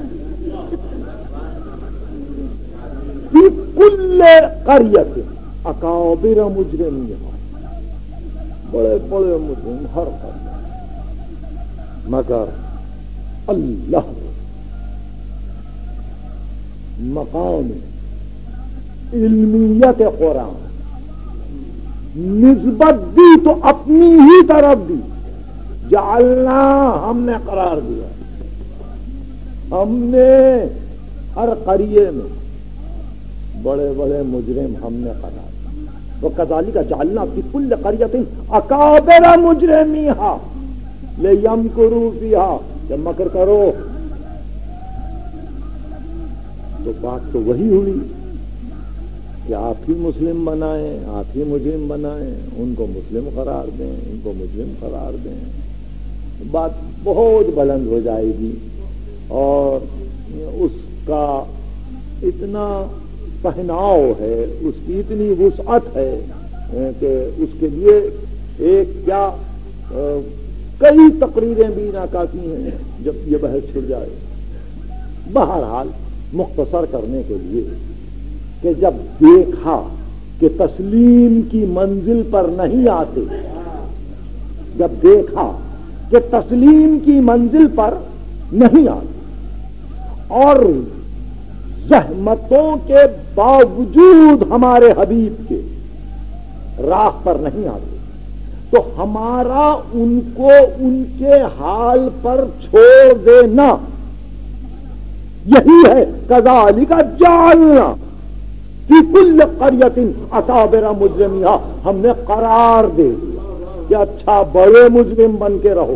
فی کل قریۃ اکابر مجرمیہا، بڑے بڑے مجرم ہر قریہ، مگر اللہ مقام علمیت قرآن نسبت دی تو اپنی ہی طرف دی. جعلنا، ہم نے قرار دیا، ہم نے ہر قریے میں بڑے بڑے مجرم ہم نے قرار دیا. وکذالک جعلنا فی کل قریۃ اکابر مجرمیہا لیمکروا فیہا، جب مکر کرو تو بات تو وہی ہوئی کہ آپ ہی مسلم بنائیں، آپ ہی مجرم بنائیں، ان کو مسلم قرار دیں، ان کو مجرم قرار دیں. بات بہت بلند ہو جائے گی اور اس کا اتنا پہناؤ ہے، اس کی اتنی وسعت ہے کہ اس کے لیے ایک کیا کئی تقریریں بھی ناکافی ہیں جب یہ بحث چھڑ جائے. بہرحال مختصر کرنے کے لیے کہ جب دیکھا کہ تسلیم کی منزل پر نہیں آتے، جب دیکھا کہ تسلیم کی منزل پر نہیں آتے اور زحمتوں کے باوجود ہمارے حبیب کے راہ پر نہیں آتے، تو ہمارا ان کو ان کے حال پر چھوڑ دینا یہی ہے. کذالک جعلنا فی کل قریۃ اکابر مجرمیہا، ہم نے قرار دے دیا کہ اچھا بڑے مجرم بن کے رہو.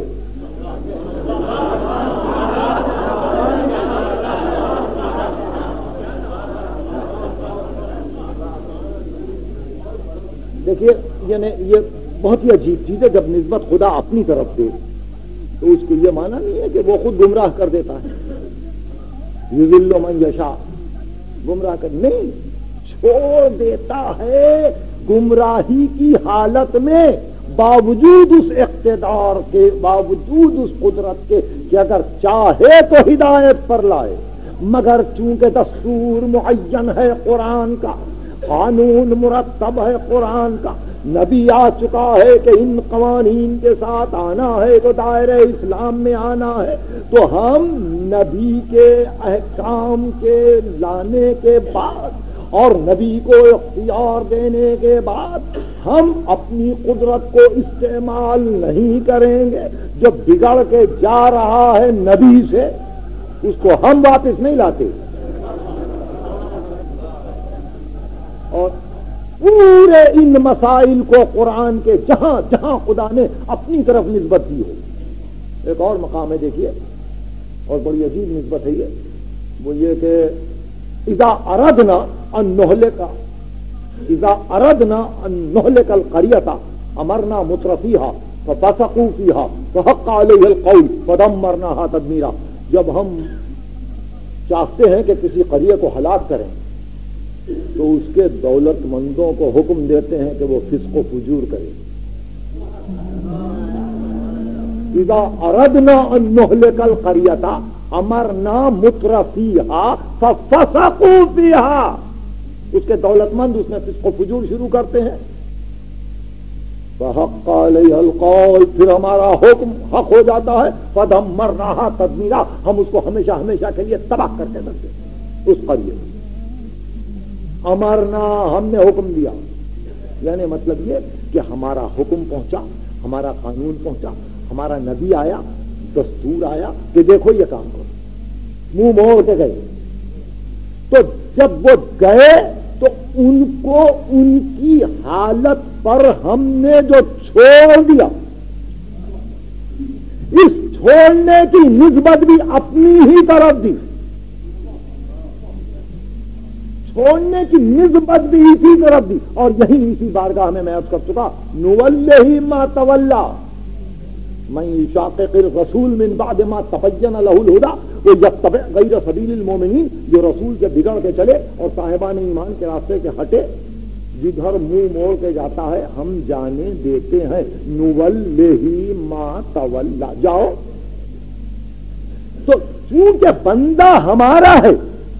دیکھیے یعنی یہ بہت ہی عجیب چیز ہے، جب نسبت خدا اپنی طرف دے تو اس کو یہ معنی نہیں ہے کہ وہ خود گمراہ کر دیتا ہے. یضل من یشاء، گمراہ کر نہیں، چھوڑ دیتا ہے گمراہی کی حالت میں، باوجود اس اقتدار کے، باوجود اس قدرت کے کہ اگر چاہے تو ہدایت پر لائے، مگر چونکہ دستور معین ہے قرآن کا، قانون مرتب ہے قرآن کا، نبی آ چکا ہے کہ ان قوانین کے ساتھ آنا ہے تو دائرہ اسلام میں آنا ہے، تو ہم نبی کے احکام کے لانے کے بعد اور نبی کو اختیار دینے کے بعد ہم اپنی قدرت کو استعمال نہیں کریں گے. جو بگڑ کے جا رہا ہے نبی سے اس کو ہم واپس نہیں لاتے. اور پورے ان مسائل کو قرآن کے جہاں جہاں خدا نے اپنی طرف نسبت دی ہو. ایک اور مقام ہے دیکھیے، اور بڑی عجیب نسبت ہے یہ، وہ یہ کہ اذا اردنا ان نہلک اذا اردنا ان نہلک القریۃ امرنا مترفیہا ففسقوا فیہا فحق علیہ القول فدمرناها تدمیرا. جب ہم چاہتے ہیں کہ کسی قریہ کو ہلاک کریں تو اس کے دولت مندوں کو حکم دیتے ہیں کہ وہ فسق و فجور کرے. اذا اردنا ان نہلک القریۃ امرنا مترفیہا ففسقوا فیہا، اس کے دولت مند اس میں فسق و فجور شروع کرتے ہیں. فحق علیہ القول، پھر ہمارا حکم حق ہو جاتا ہے. فدمرناها تدمیرا، ہم اس کو ہمیشہ ہمیشہ کے لیے تباہ کر کے رکھتے ہیں اس قریے. امرنا ہم نے حکم دیا، یعنی مطلب یہ کہ ہمارا حکم پہنچا، ہمارا قانون پہنچا، ہمارا نبی آیا، دستور آیا کہ دیکھو یہ کام کرو، منہ موڑ کے گئے۔ تو جب وہ گئے تو ان کو ان کی حالت پر ہم نے جو چھوڑ دیا، اس چھوڑنے کی نسبت بھی اپنی ہی طرف دی، چھوڑنے کی نسبت بھی اسی طرف دی، اور یہی اسی بارگاہ میں میں عرض کر چکا، نولیہ ما تولا من یشاقق الرسول من بعد ما تبین له الہدی ویتبع غیر سبیل المؤمنین، جو رسول کے بگڑ کے چلے اور صاحبان ایمان کے راستے کے ہٹے، جدھر منہ موڑ کے جاتا ہے ہم جانے دیتے ہیں، نولیہ ما تولا، جاؤ۔ تو چونکہ بندہ ہمارا ہے،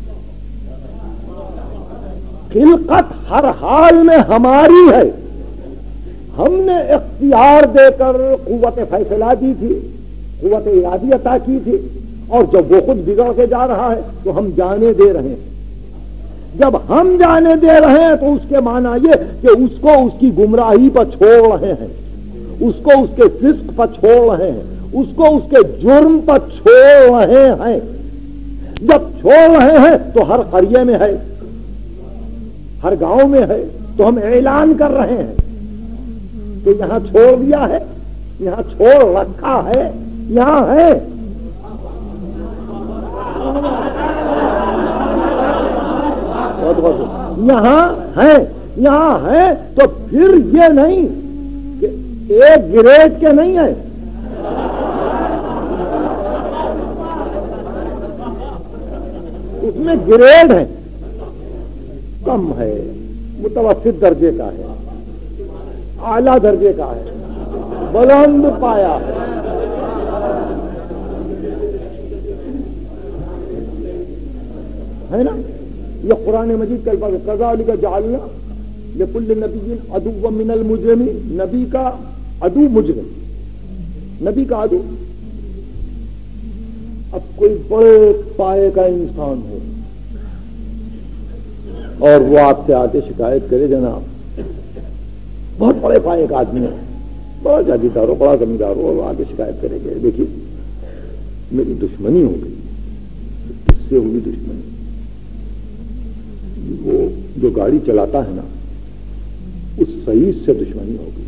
خلقت ہر حال میں ہماری ہے، ہم نے اختیار دے کر قوت فیصلہ دی تھی، قوت ارادی عطا کی تھی، اور جب وہ خود بگڑ کے جا رہا ہے تو ہم جانے دے رہے ہیں۔ جب ہم جانے دے رہے ہیں تو اس کے معنی یہ کہ اس کو اس کی گمراہی پر چھوڑ رہے ہیں، اس کو اس کے فسق پر چھوڑ رہے ہیں، اس کو اس کے جرم پر چھوڑ رہے ہیں۔ جب چھوڑ رہے ہیں تو ہر قریے میں ہے، ہر گاؤں میں ہے، تو ہم اعلان کر رہے ہیں کہ یہاں چھوڑ دیا ہے، یہاں چھوڑ رکھا ہے، یہاں ہے۔ یہاں ہے، یہاں ہے، تو پھر یہ نہیں کہ ایک گریڈ کے نہیں ہے، اس میں گریڈ ہے، کم ہے، متوسط درجے کا ہے، اعلیٰ درجے کا ہے، بلند پایا ہے۔ ہے نا؟ یہ قرآن مجید کا الفاظ ہے، کذالک جعلنا لکل نبی عدوا من المجرمین، نبی کا عدو مجرم، نبی کا عدو۔ اب کوئی بڑے پائے کا انسان ہو اور وہ آپ سے آ کے شکایت کرے، جناب بہت بڑے پائے کا آدمی ہے، بڑا جاگیردار ہو، بڑا زمیندار ہو، اور آ کے شکایت کرے گا، دیکھیے میری دشمنی ہو گئی، کس سے ہوگی دشمنی؟ وہ جو گاڑی چلاتا ہے نا، اس سعید سے دشمنی ہوگی۔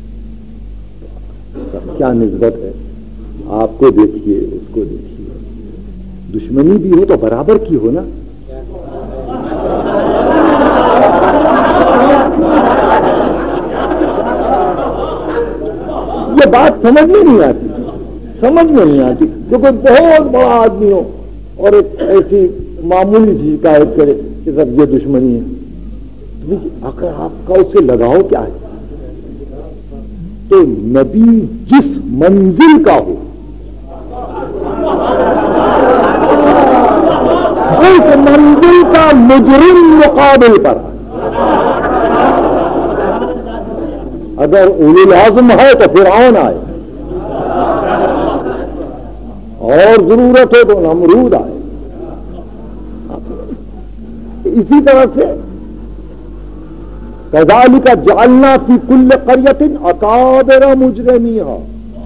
کیا نسبت ہے؟ آپ کو دیکھیے، اس کو دیکھیے، دشمنی بھی ہو تو برابر کی ہو نا۔ یہ بات سمجھ میں نہیں آتی، سمجھ میں نہیں آتی کہ کوئی بہت بڑا آدمی ہو اور ایک ایسی معمولی سی شکایت کرے کہ سب یہ دشمنی ہے، آخر آپ کا اس سے لگاؤ کیا ہے؟ تو نبی جس منزل کا ہو اس منزل کا مجرم مقابل پر، اگر اولو العزم ہے تو فرعون آئے، اور ضرورت ہے تو نمرود آئے۔ اسی طرح سے کذالک جعلنا فی کل قریۃ اکابر مجرمیہا،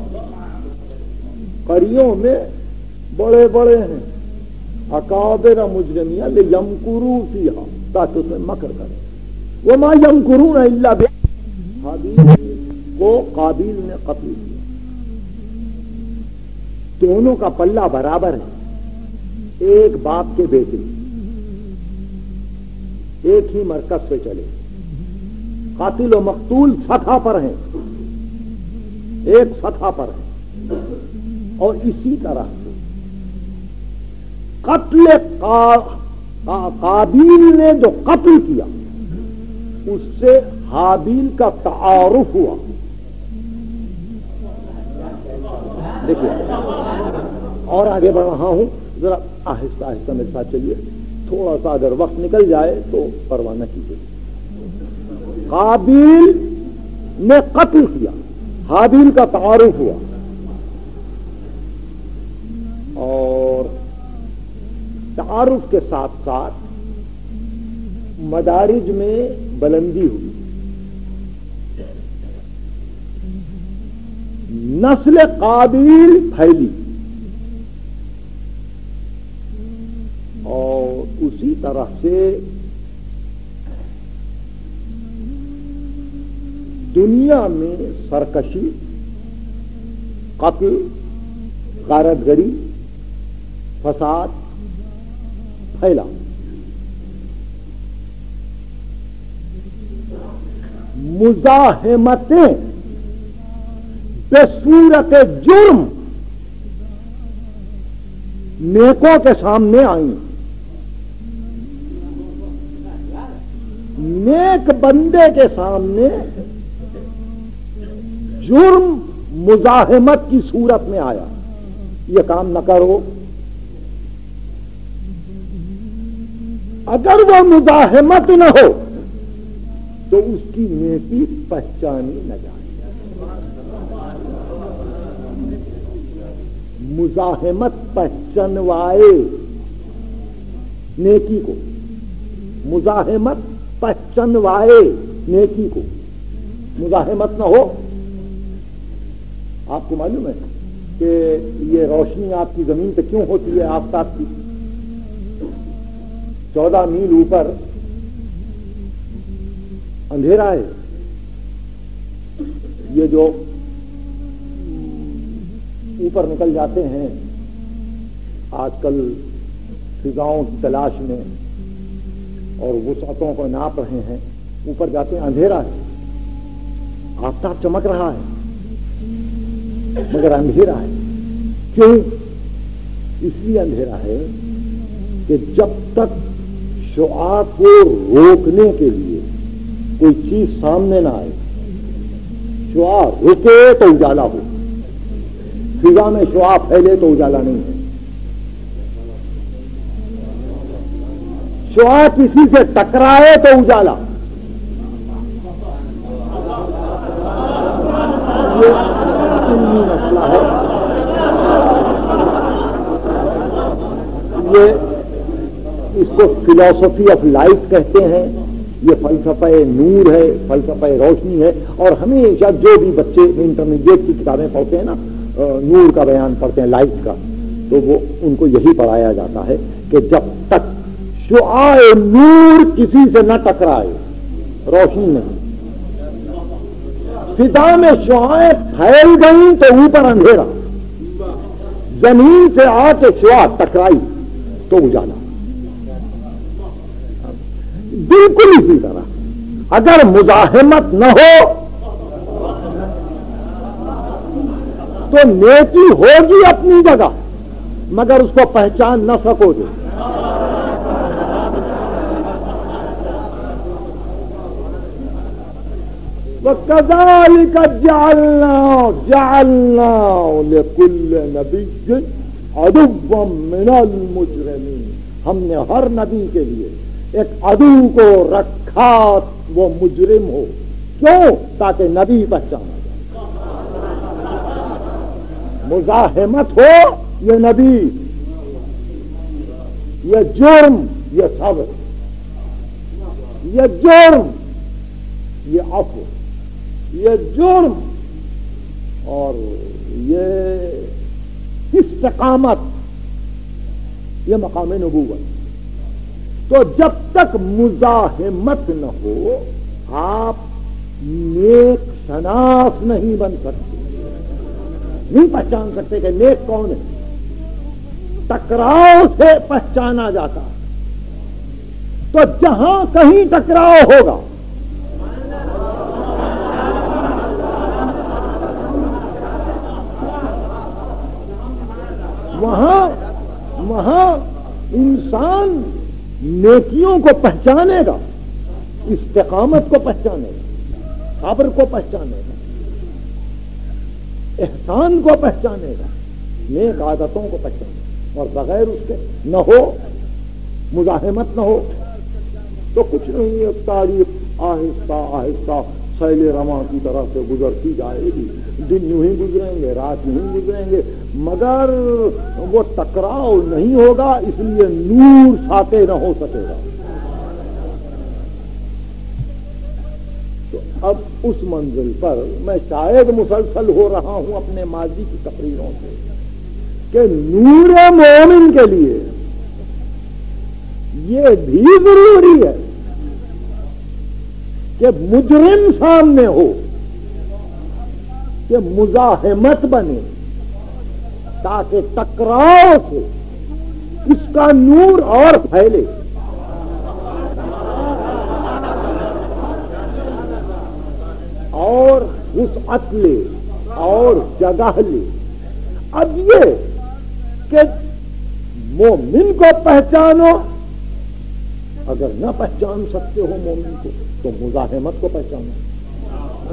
قریوں میں بڑے بڑے ہیں، اکابر مجرمیہ لیمکروا فیہا، تاکہ اس میں مکر کریں، وما یمکرون الا بہ، حابیل کو قابیل نے قتل کیا، دونوں کا پلہ برابر ہے، ایک باپ کے بیٹے، ایک ہی مرکز سے چلے، قاتل و مقتول سطح پر ہیں، ایک سطح پر ہیں۔ اور اسی طرح سے قتل قابیل نے جو قتل کیا اس سے حابیل کا تعارف ہوا۔ دیکھیے اور آگے بڑھ رہا ہوں، ذرا آہستہ آہستہ میرے ساتھ چلیے، تھوڑا سا اگر وقت نکل جائے تو پرواہ نہ کیجیے۔ قابیل نے قتل کیا، حابیل کا تعارف ہوا، اور تعارف کے ساتھ ساتھ مدارج میں بلندی ہوئی، نسل قابیل پھیلی، اور اسی طرح سے دنیا میں سرکشی، قتل، غارت گری، فساد پھیلا۔ مزاحمتیں بصورت جرم نیکوں کے سامنے آئیں، نیک بندے کے سامنے جرم مزاحمت کی صورت میں آیا، یہ کام نہ کرو۔ اگر وہ مزاحمت نہ ہو تو اس کی نیکی پہچانی نہ جائے۔ مزاحمت پہچانوائے نیکی کو، مزاحمت پہچانوائے نیکی کو، مزاحمت نہ ہو۔ آپ کو معلوم ہے کہ یہ روشنی آپ کی زمین پہ کیوں ہوتی ہے؟ آفتاب کی چودہ میل اوپر اندھیرا ہے، یہ جو اوپر نکل جاتے ہیں آج کل فضاؤں کی تلاش میں اور وسعتوں کو ناپ رہے ہیں، اوپر جاتے ہیں اندھیرا ہے، آفتاب چمک رہا ہے مگر اندھیرا ہے۔ کیوں؟ اس لیے اندھیرا ہے کہ جب تک شعاع کو روکنے کے لیے کوئی چیز سامنے نہ آئے، شعاع رکے تو اجالا ہو، فضا میں شعاع پھیلے تو اجالا نہیں ہے۔ شعاع کسی سے ٹکرائے تو اجالا۔ یہ علمی مسئلہ ہے، یہ اس کو فلاسفی آف لائٹ کہتے ہیں، یہ فلسفہ نور ہے، فلسفہ روشنی ہے۔ اور ہمیشہ جو بھی بچے انٹرمیڈیٹ کی کتابیں پڑھتے ہیں نا، نور کا بیان پڑھتے ہیں، لائٹ کا، تو وہ ان کو یہی پڑھایا جاتا ہے کہ جب تک شعاع نور کسی سے نہ ٹکرائے روشنی نہیں۔ فضا میں شعاعیں پھیل گئیں تو اوپر اندھیرا، زمین سے آ کے شعاع ٹکرائی تو اجالا۔ بالکل اسی طرح اگر مزاحمت نہ ہو تو نیکی ہوگی اپنی جگہ مگر اس کو پہچان نہ سکو گے۔ وَكَذَلِكَ جَعَلْنَا جَعَلْنَا لِكُلِّ نَبِيٍّ عَدُوًّا مِّنَ الْمُجْرِمِينَ، ہم نے ہر نبی کے لیے ایک عدو کو رکھا، وہ مجرم ہو۔ کیوں؟ تاکہ نبی پہچانا جائے۔ مزاحمت ہو یہ نبی، یہ جرم، یہ صبر، یہ جرم، یہ عفو، یہ جرم اور یہ استقامت، یہ مقام نبوت۔ تو جب تک مزاحمت نہ ہو آپ نیک شناس نہیں بن سکتے، نہیں پہچان سکتے کہ نیک کون ہے۔ ٹکراؤ سے پہچانا جاتا ہے۔ تو جہاں کہیں ٹکراؤ ہوگا وہاں وہاں انسان نیکیوں کو پہچانے گا، استقامت کو پہچانے گا، صبر کو پہچانے گا، احسان کو پہچانے گا، نیک عادتوں کو پہچانے گا۔ اور بغیر اس کے نہ ہو، مزاحمت نہ ہو تو کچھ نہیں، ایک تاریخ آہستہ آہستہ سیل رواں کی طرح سے گزرتی جائے گی، دن یوں ہی گزریں گے، رات یوں ہی گزریں گے، مگر وہ ٹکراؤ نہیں ہوگا، اس لیے نور ساطع نہ ہو سکے گا۔ تو اب اس منزل پر میں شاید مسلسل ہو رہا ہوں اپنے ماضی کی تقریروں سے کہ نور مومن کے لیے یہ بھی ضروری ہے کہ مجرم سامنے ہو، کہ مزاحمت بنے، تاکہ ٹکراؤ سے اس کا نور اور پھیلے۔ اور وسعت لے اور جگہ لے۔ اب یہ کہ مومن کو پہچانو، اگر نہ پہچان سکتے ہو مومن کو تو مزاحمت کو پہچانو۔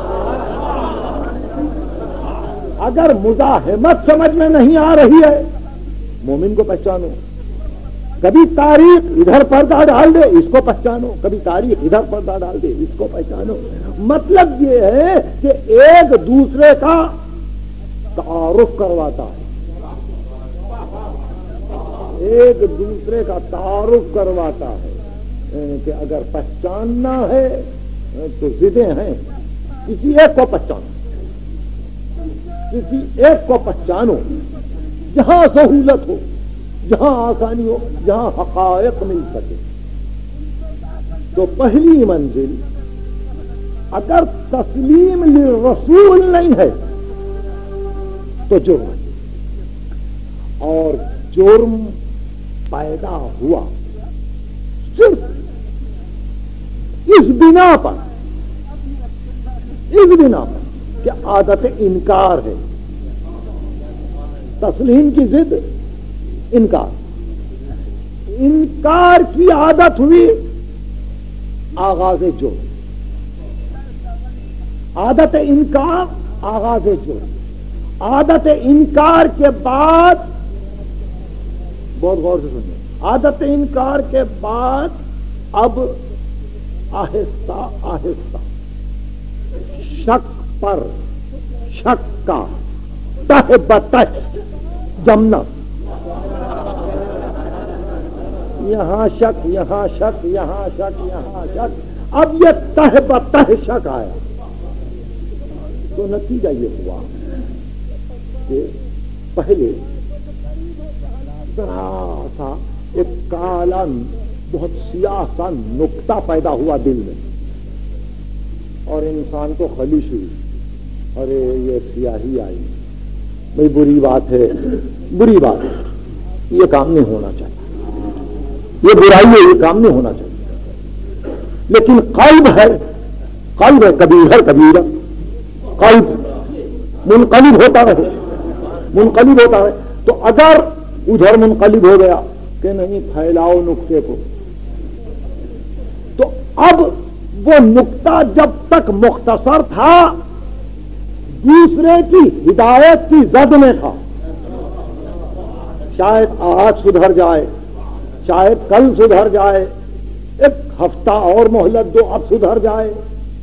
اگر مزاحمت سمجھ میں نہیں آ رہی ہے مومن کو پہچانو۔ کبھی تاریخ ادھر پردہ ڈال دے اس کو پہچانو، کبھی تاریخ ادھر پردہ ڈال دے اس کو پہچانو۔ مطلب یہ ہے کہ ایک دوسرے کا تعارف کرواتا ہے، ایک دوسرے کا تعارف کرواتا ہے کہ اگر پہچاننا ہے تو ضدیں ہیں، کسی ایک کو پہچانو، کسی ایک کو پہچانو جہاں سہولت ہو، جہاں آسانی ہو، جہاں حقائق مل سکے۔ تو پہلی منزل اگر تسلیم للرسول نہیں ہے تو جرم ہے، اور جرم پیدا ہوا صرف اس بنا پر اس بنا پر کہ عادت انکار ہے۔ تسلیم کی ضد انکار، انکار کی عادت ہوئی آغاز جرم، عادت انکار آغاز جرم، عادت انکار کے بعد بہت غور سے سنیے، عادت انکار کے بعد اب آہستہ آہستہ شک پر شک کا تہ بتہ جمنا، یہاں شک یہاں شک یہاں شک یہاں شک، اب یہ تہ بتہ شک آیا تو نتیجہ یہ ہوا کہ پہلے ذرا سا ایک کالا بہت سیاہ سا نقطہ پیدا ہوا دل میں، اور انسان کو خلش ہوئی، ارے یہ سیاہی آئی، بھئی بری بات ہے، بری بات ہے، یہ کام نہیں ہونا چاہیے، یہ برائی ہے، یہ کام نہیں ہونا چاہیے۔ لیکن قلب ہے، قلب ہے کبیرہ کبیرہ، قلب منقلب ہوتا رہے منقلب ہوتا رہے تو اگر ادھر منقلب ہو گیا کہ نہیں پھیلاؤ نقطے کو، تو اب وہ نقطہ جب تک مختصر تھا دوسرے کی ہدایت کی زد میں تھا، شاید آج سدھر جائے، شاید کل سدھر جائے، ایک ہفتہ اور مہلت دو اب سدھر جائے،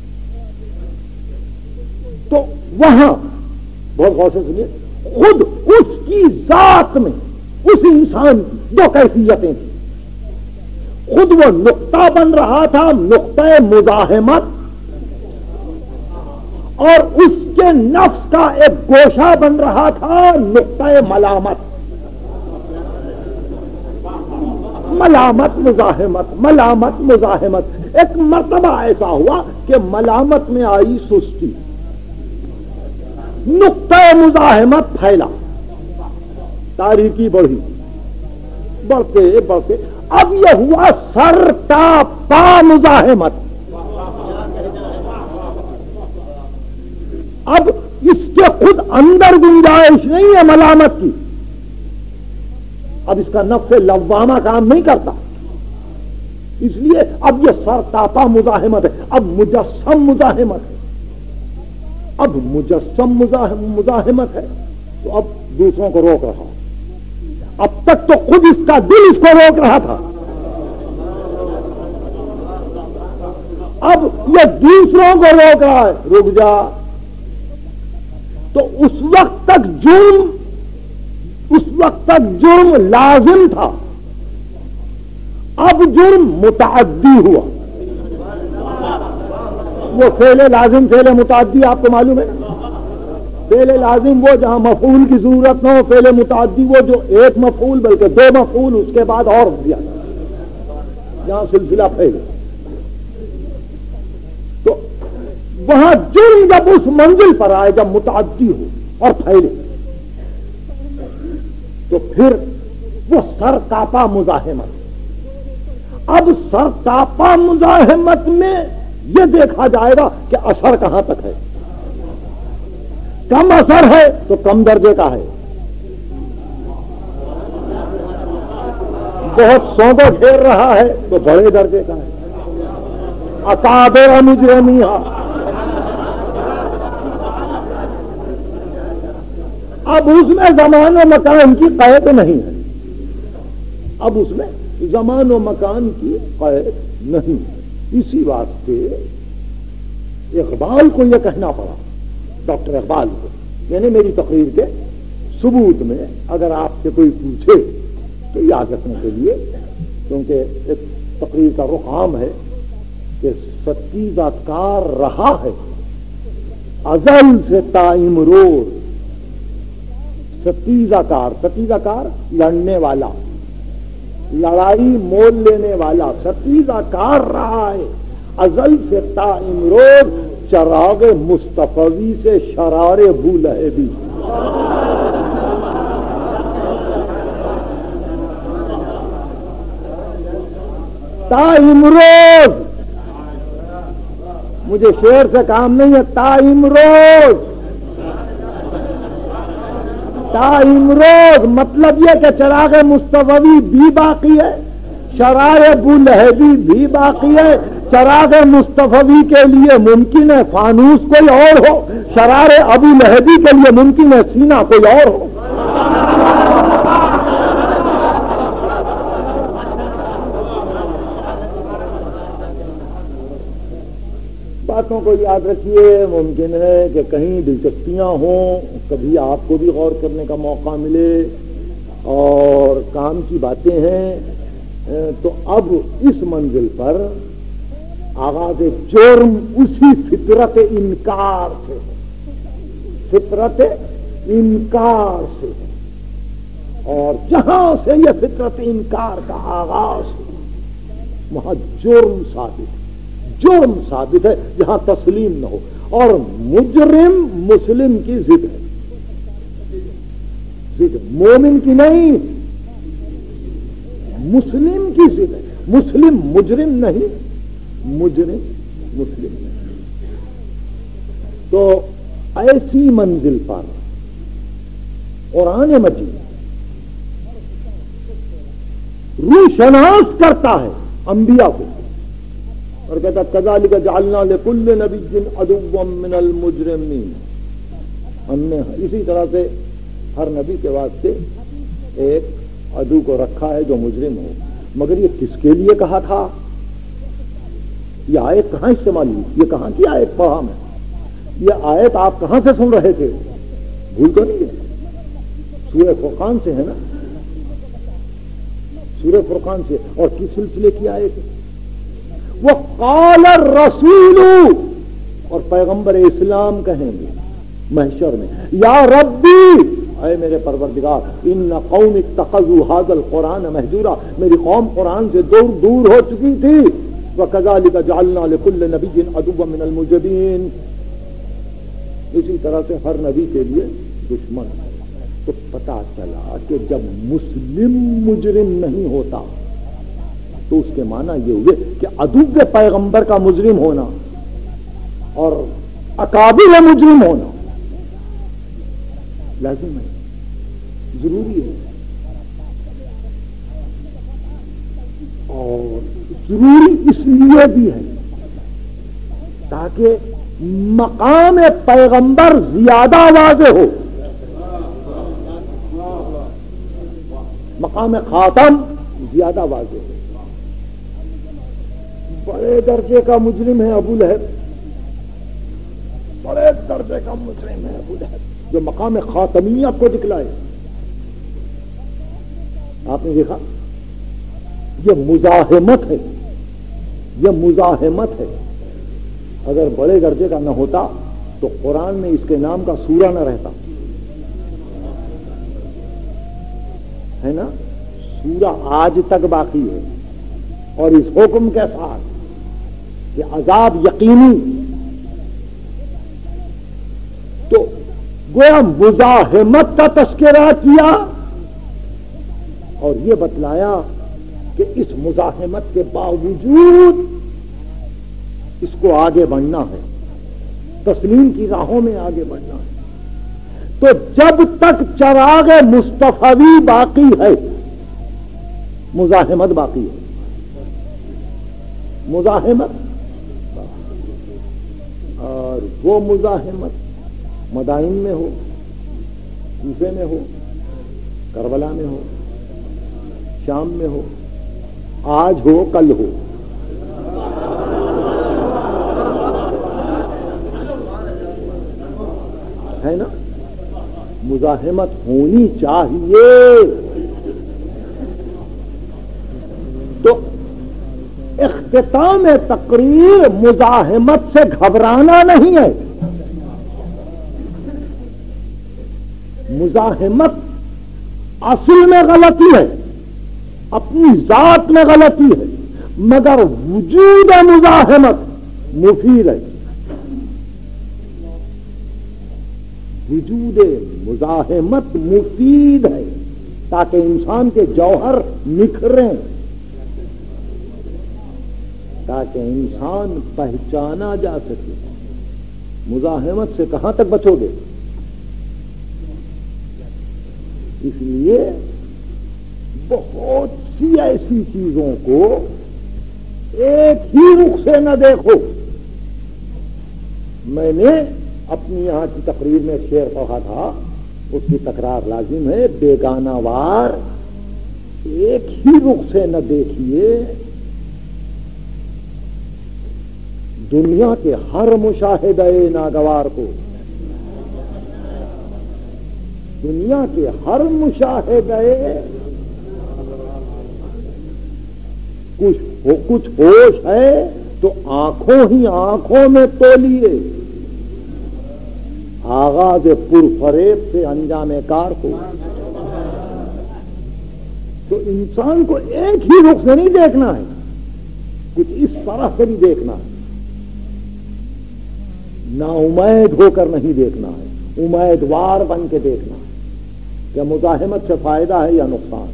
تو وہاں بہت غور سے سنیے، خود اس کی ذات میں اس انسان کی دو کیفیتیں تھیں، خود وہ نقطہ بن رہا تھا نقطہ مزاحمت، اور اس کے نفس کا ایک گوشہ بن رہا تھا نقطہ ملامت، ملامت مزاحمت ملامت مزاحمت۔ ایک مرتبہ ایسا ہوا کہ ملامت میں آئی سستی، نقطہ مزاحمت پھیلا، تاریکی بڑھی، بڑھتے بڑھتے اب یہ ہوا سر تا پا مزاحمت۔ اب اس کے خود اندر گنجائش نہیں ہے ملامت کی، اب اس کا نفس لوامہ کام نہیں کرتا، اس لیے اب یہ سر تاپا مزاحمت ہے، اب مجسم مزاحمت ہے، اب مجسم مزاحمت ہے، تو اب دوسروں کو روک رہا، اب تک تو خود اس کا دل اس کو روک رہا تھا، اب یہ دوسروں کو روک رہا ہے، رک جا۔ تو اس وقت تک جرم اس وقت تک جرم لازم تھا، اب جرم متعدی ہوا، وہ فعل لازم فعل متعدی آپ کو معلوم ہے نا؟ فعل لازم وہ جہاں مفعول کی ضرورت نہ ہو، فعل متعدی وہ جو ایک مفعول بلکہ دو مفعول اس کے بعد اور دیا جہاں سلسلہ فعل. تو وہاں جرم جب اس منزل پر آئے جب متعدی ہو اور پھیلے تو پھر وہ سر کاپا مزاحمت. اب سر کاپا مزاحمت میں یہ دیکھا جائے گا کہ اثر کہاں تک ہے. کم اثر ہے تو کم درجے کا ہے، بہت سونگو گھیر رہا ہے تو بڑے درجے کا ہے. اکابر مجرمیہ. اب اس میں زمان و مکان کی قید نہیں ہے، اب اس میں زمان و مکان کی قید نہیں. اسی واسطے اقبال کو یہ کہنا پڑا، ڈاکٹر اقبال کو، یعنی میری تقریر کے ثبوت میں اگر آپ سے کوئی پوچھے تو یاد رکھنے کے لیے، کیونکہ ایک تقریر کا رخ عام ہے کہ ستیزہ کار رہا ہے ازل سے تا امروز. ستیزہ کار، ستیزہ کار لڑنے والا، لڑائی مول لینے والا، ستیزہ کار رہا ہے ازل سے تا امروز. چراغ مصطفی سے شرار بولہبی. تا امروز، مجھے شعر سے کام نہیں ہے، تا امروز. تا امروز مطلب یہ کہ چراغ مصطفی بھی باقی ہے، شرار بولہبی بھی باقی ہے. چراغ مصطفی کے لیے ممکن ہے فانوس کوئی اور ہو، شرار ابو لہبی کے لیے ممکن ہے سینہ کوئی اور ہو. باتوں کو یاد رکھیے. ممکن ہے کہ کہیں دلچسپیاں ہوں، کبھی آپ کو بھی غور کرنے کا موقع ملے اور کام کی باتیں ہیں. تو اب اس منزل پر آغاز جرم اسی فطرت انکار سے، فطرت انکار سے، اور جہاں سے یہ فطرت انکار کا آغاز ہے وہاں جرم ثابت، جرم ثابت ہے جہاں تسلیم نہ ہو. اور مجرم مسلم کی ضد ہے، ضد مومن کی نہیں، مسلم کی ضد ہے. مسلم مجرم نہیں، مجرم مسلم نہیں. تو ایسی منزل پر قرآن مجید روشناس کرتا ہے انبیاء کو اور کہتا کذالک جعلنا لکل نبی عدوا من المجرمین. ہم نے اسی طرح سے ہر نبی کے واسطے ایک عدو کو رکھا ہے جو مجرم ہو. مگر یہ کس کے لیے کہا تھا؟ یہ آیت کہاں استعمال ہوئی؟ یہ کہاں کی آیت پڑھا میں؟ یہ آیت آپ کہاں سے سن رہے تھے؟ بھول تو نہیں ہے؟ سورہ فرقان سے ہے نا، سورہ فرقان سے. اور کس سلسلے کی آیت ہے وہ؟ قال الرسول، اور پیغمبر اسلام کہیں گے محشر میں یا ربی، اے میرے پروردگار، ان قوم اتخذوا هذا القرآن مہجورا، میری قوم قرآن سے دور دور ہو چکی تھی. وَكَذَلِكَ جَعَلْنَا لِكُلِّ نَبِيٍّ عَدُوًّا مِنَ الْمُجْرِمِينَ. اسی طرح سے ہر نبی کے لیے دشمن. تو پتا چلا کہ جب مسلم مجرم نہیں ہوتا تو اس کے معنی یہ ہوئے کہ عدو پیغمبر کا مجرم ہونا اور اکابر مجرم ہونا لازم ہے، ضروری ہے. اور ضروری اس لیے بھی ہے تاکہ مقام پیغمبر زیادہ واضح ہو، مقام خاتم زیادہ واضح ہو. بڑے درجے کا مجرم ہے ابو لہب، بڑے درجے کا مجرم ہے ابو لہب جو مقام خاتمیت کو دکھلائے. آپ نے دیکھا یہ مزاحمت ہے، یہ مزاحمت ہے اگر بڑے درجے کا نہ ہوتا تو قرآن میں اس کے نام کا سورہ نہ رہتا، ہے نا؟ سورہ آج تک باقی ہے، اور اس حکم کے ساتھ کہ عذاب یقینی، تو گویا مزاحمت کا تذکرہ کیا اور یہ بتلایا کہ اس مزاحمت کے باوجود اس کو آگے بڑھنا ہے، تسلیم کی راہوں میں آگے بڑھنا ہے۔ تو جب تک چراغ مصطفی باقی ہے مزاحمت باقی ہے، مزاحمت، اور وہ مزاحمت مدائن میں ہو، کوفے میں ہو، کربلا میں ہو، شام میں ہو، آج ہو کل ہو، ہے نا؟ مزاحمت ہونی چاہیے۔ تو اختتام تقریر مزاحمت سے گھبرانا نہیں ہے، مزاحمت اصل میں غلطی ہے، اپنی ذات میں غلطی ہے، مگر وجود مزاحمت مفید ہے، وجود مزاحمت مفید ہے تاکہ انسان کے جوہر نکھریں، تاکہ انسان پہچانا جا سکے۔ مزاحمت سے کہاں تک بچو گے؟ اس لیے بہت سی ایسی چیزوں کو ایک ہی رخ سے نہ دیکھو۔ میں نے اپنی یہاں کی تقریر میں شعر پڑھا تھا، اس کی تکرار لازم ہے، بیگانہ وار ایک ہی رخ سے نہ دیکھیے، دنیا کے ہر مشاہدہ ناگوار کو، دنیا کے ہر مشاہدہ کچھ کچھ ہوش ہے تو آنکھوں ہی آنکھوں میں تولیے، آغاز پرفریب سے انجام کار کو۔ تو انسان کو ایک ہی رخ سے نہیں دیکھنا ہے، کچھ اس طرح سے بھی دیکھنا ہے، نا امید ہو کر نہیں دیکھنا ہے، امیدوار بن کے دیکھنا ہے کہ مزاحمت سے فائدہ ہے یا نقصان،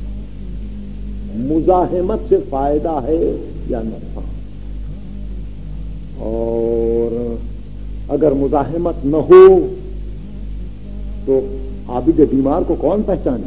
مزاحمت سے فائدہ ہے یا نقصان۔ اور اگر مزاحمت نہ ہو تو عابد بیمار کو کون پہچانے؟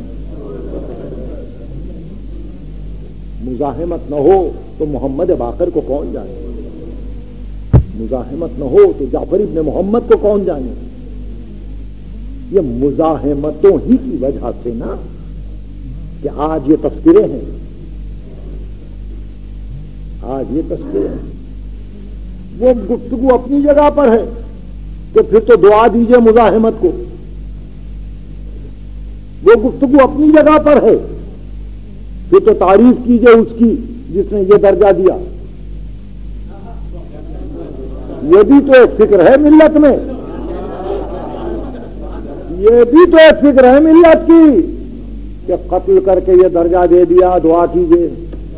مزاحمت نہ ہو تو محمد باقر کو کون جانے؟ مزاحمت نہ ہو تو جعفر ابن محمد کو کون جانے؟ یہ مزاحمتوں ہی کی وجہ سے نا کہ آج یہ تذکرے ہیں، آج یہ تذکرے ہیں۔ وہ گفتگو اپنی جگہ پر ہے کہ پھر تو دعا دیجئے مزاحمت کو، وہ گفتگو اپنی جگہ پر ہے پھر تو تعریف کیجئے اس کی جس نے یہ درجہ دیا۔ یہ بھی تو ایک فکر ہے ملت میں، یہ بھی تو ایک فکر ہے ملت کی کہ قتل کر کے یہ درجہ دے دیا، دعا کیجئے۔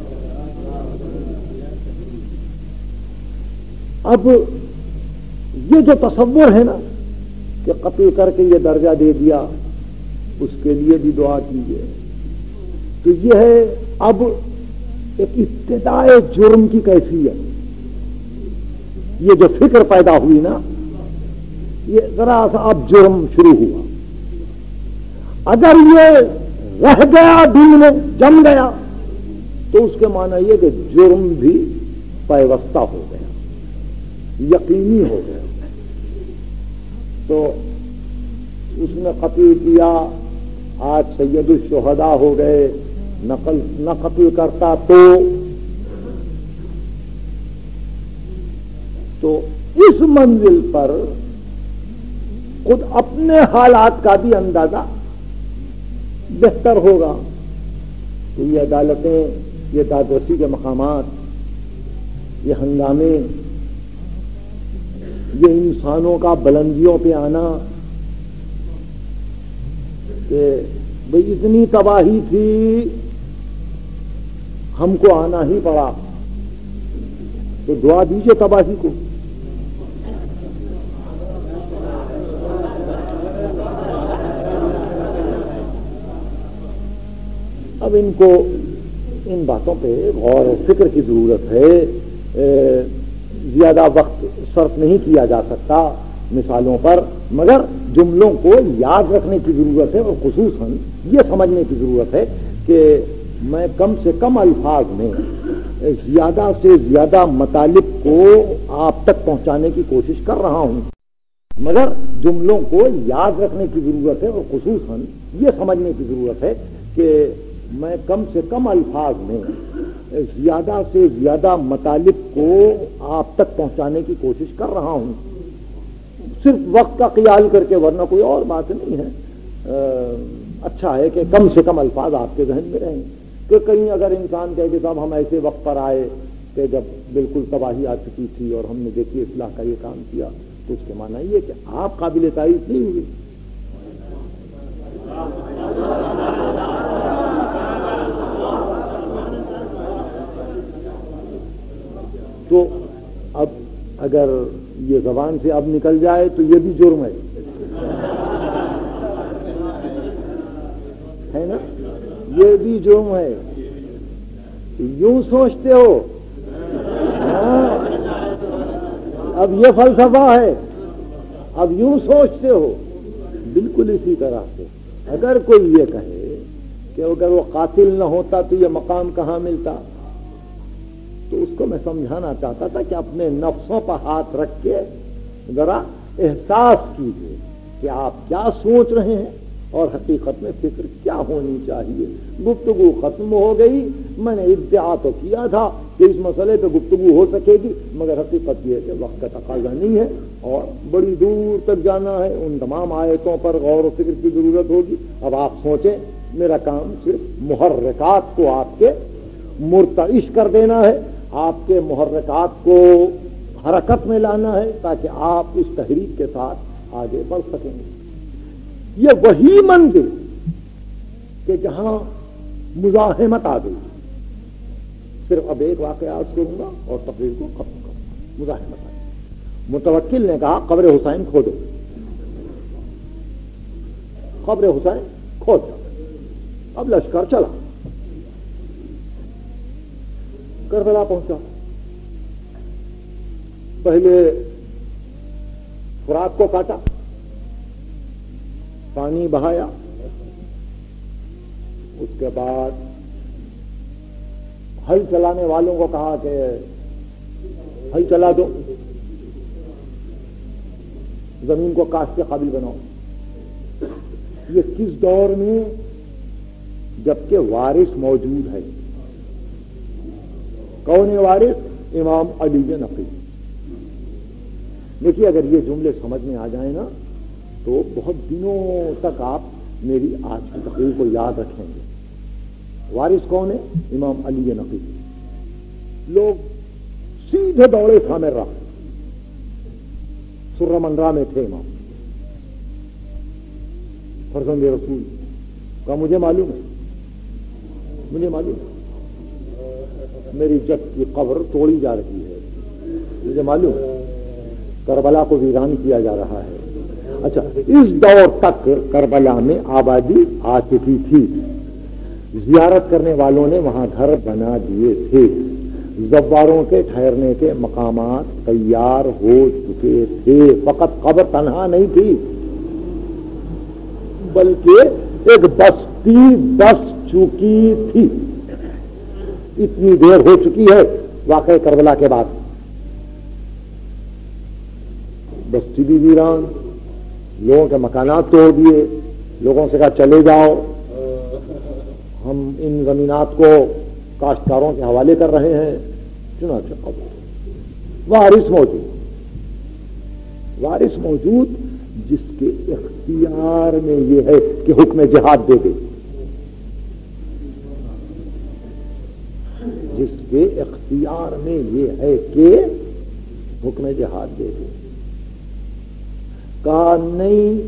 اب یہ جو تصور ہے نا کہ قتل کر کے یہ درجہ دے دیا، اس کے لیے بھی دعا کیجیے، تو یہ ہے اب ایک ابتدائے جرم کی کیفیت۔ یہ جو فکر پیدا ہوئی نا، یہ ذرا سا اب جرم شروع ہوا۔ اگر یہ رہ گیا دل میں، جم گیا، تو اس کے معنی یہ کہ جرم بھی پیوستہ ہو گیا، یقینی ہو گیا۔ تو اس نے قتل کیا، آج سید الشہداء ہو گئے، نقل نہ قتل کرتا تو تو اس منزل پر خود اپنے حالات کا بھی اندازہ بہتر ہوگا۔ تو یہ عدالتیں، یہ دادرسی کے مقامات، یہ ہنگامے، یہ انسانوں کا بلندیوں پہ آنا کہ بھئی اتنی تباہی تھی ہم کو آنا ہی پڑا، تو دعا دیجیے تباہی کو۔ اب ان کو ان باتوں پہ غور و فکر کی ضرورت ہے، زیادہ وقت صرف نہیں کیا جا سکتا مثالوں پر، مگر جملوں کو یاد رکھنے کی ضرورت ہے، اور خصوصاً یہ سمجھنے کی ضرورت ہے کہ میں کم سے کم الفاظ میں زیادہ سے زیادہ مطالب کو آپ تک پہنچانے کی کوشش کر رہا ہوں، مگر جملوں کو یاد رکھنے کی ضرورت ہے، اور خصوصاً یہ سمجھنے کی ضرورت ہے کہ میں کم سے کم الفاظ میں زیادہ سے زیادہ مطالب کو آپ تک پہنچانے کی کوشش کر رہا ہوں، صرف وقت کا خیال کر کے، ورنہ کوئی اور بات نہیں ہے۔ اچھا ہے کہ کم سے کم الفاظ آپ کے ذہن میں رہیں، کہ کہیں اگر انسان کہے کہ صاحب ہم ایسے وقت پر آئے کہ جب بالکل تباہی آ چکی تھی اور ہم نے دیکھی اصلاح کا یہ کام کیا، تو اس کے معنی یہ کہ آپ قابل تعریف نہیں ہوئے۔ تو اب اگر یہ زبان سے اب نکل جائے تو یہ بھی جرم ہے ہے نا، یہ بھی جرم ہے۔ یوں سوچتے ہو، ہاں اب یہ فلسفہ ہے، اب یوں سوچتے ہو۔ بالکل اسی طرح سے اگر کوئی یہ کہے کہ اگر وہ قاتل نہ ہوتا تو یہ مقام کہاں ملتا، تو اس کو میں سمجھانا چاہتا تھا کہ اپنے نفسوں پر ہاتھ رکھ کے ذرا احساس کیجیے کہ آپ کیا سوچ رہے ہیں اور حقیقت میں فکر کیا ہونی چاہیے۔ گفتگو ختم ہو گئی، میں نے ادعا تو کیا تھا کہ اس مسئلے پہ گفتگو ہو سکے گی، مگر حقیقت یہ ہے کہ وقت کا تقاضا نہیں ہے اور بڑی دور تک جانا ہے، ان تمام آیتوں پر غور و فکر کی ضرورت ہوگی۔ اب آپ سوچیں، میرا کام صرف محرکات کو آپ کے مرتعش کر دینا ہے، آپ کے محرکات کو حرکت میں لانا ہے تاکہ آپ اس تحریک کے ساتھ آگے بڑھ سکیں گے۔ یہ وہی منزل کہ جہاں مزاحمت آ گئی، صرف اب ایک واقعہ عرض کروں گا اور تقریر کو ختم کروں۔ مزاحمت آئی، متوکل نے کہا قبر حسین کھودو، قبر حسین کھود جاؤ۔ اب لشکر چلا، کربلا پہنچا، پہلے فرات کو کاٹا، پانی بہایا، اس کے بعد ہل چلانے والوں کو کہا کہ ہل چلا دو، زمین کو کاشت کے قابل بناؤ۔ یہ کس دور میں؟ جبکہ وارث موجود ہے۔ کون ہے وارث؟ امام علی نقی۔ دیکھیے اگر یہ جملے سمجھ میں آ جائیں نا تو بہت دنوں تک آپ میری آج کی تقریر کو یاد رکھیں گے۔ وارث کون ہے؟ امام علی نقی۔ لوگ سیدھے دوڑے تھامر رہا، سرہ منرا میں تھے امام، فرزند رسول کا مجھے معلوم ہے، مجھے معلوم ہے میری جد کی قبر توڑی جا رہی ہے، مجھے معلوم ہے کربلا کو ویران کیا جا رہا ہے۔ اچھا، اس دور تک کربلا میں آبادی آ چکی تھی، زیارت کرنے والوں نے وہاں گھر بنا دیے تھے، زواروں کے ٹھہرنے کے مقامات تیار ہو چکے تھے، فقط قبر تنہا نہیں تھی بلکہ ایک بستی بس چکی تھی۔ اتنی دیر ہو چکی ہے واقعہ کربلا کے بعد، بستی بھی ویران، لوگوں کے مکانات توڑ دیے، لوگوں سے کہا چلے جاؤ، ہم ان زمینات کو کاشتکاروں کے حوالے کر رہے ہیں۔ چنانچہ قبر، وارث موجود، وارث موجود جس کے اختیار میں یہ ہے کہ حکم جہاد دے دے، جس کے اختیار میں یہ ہے کہ حکم جہاد دے دے۔ کہا نہیں،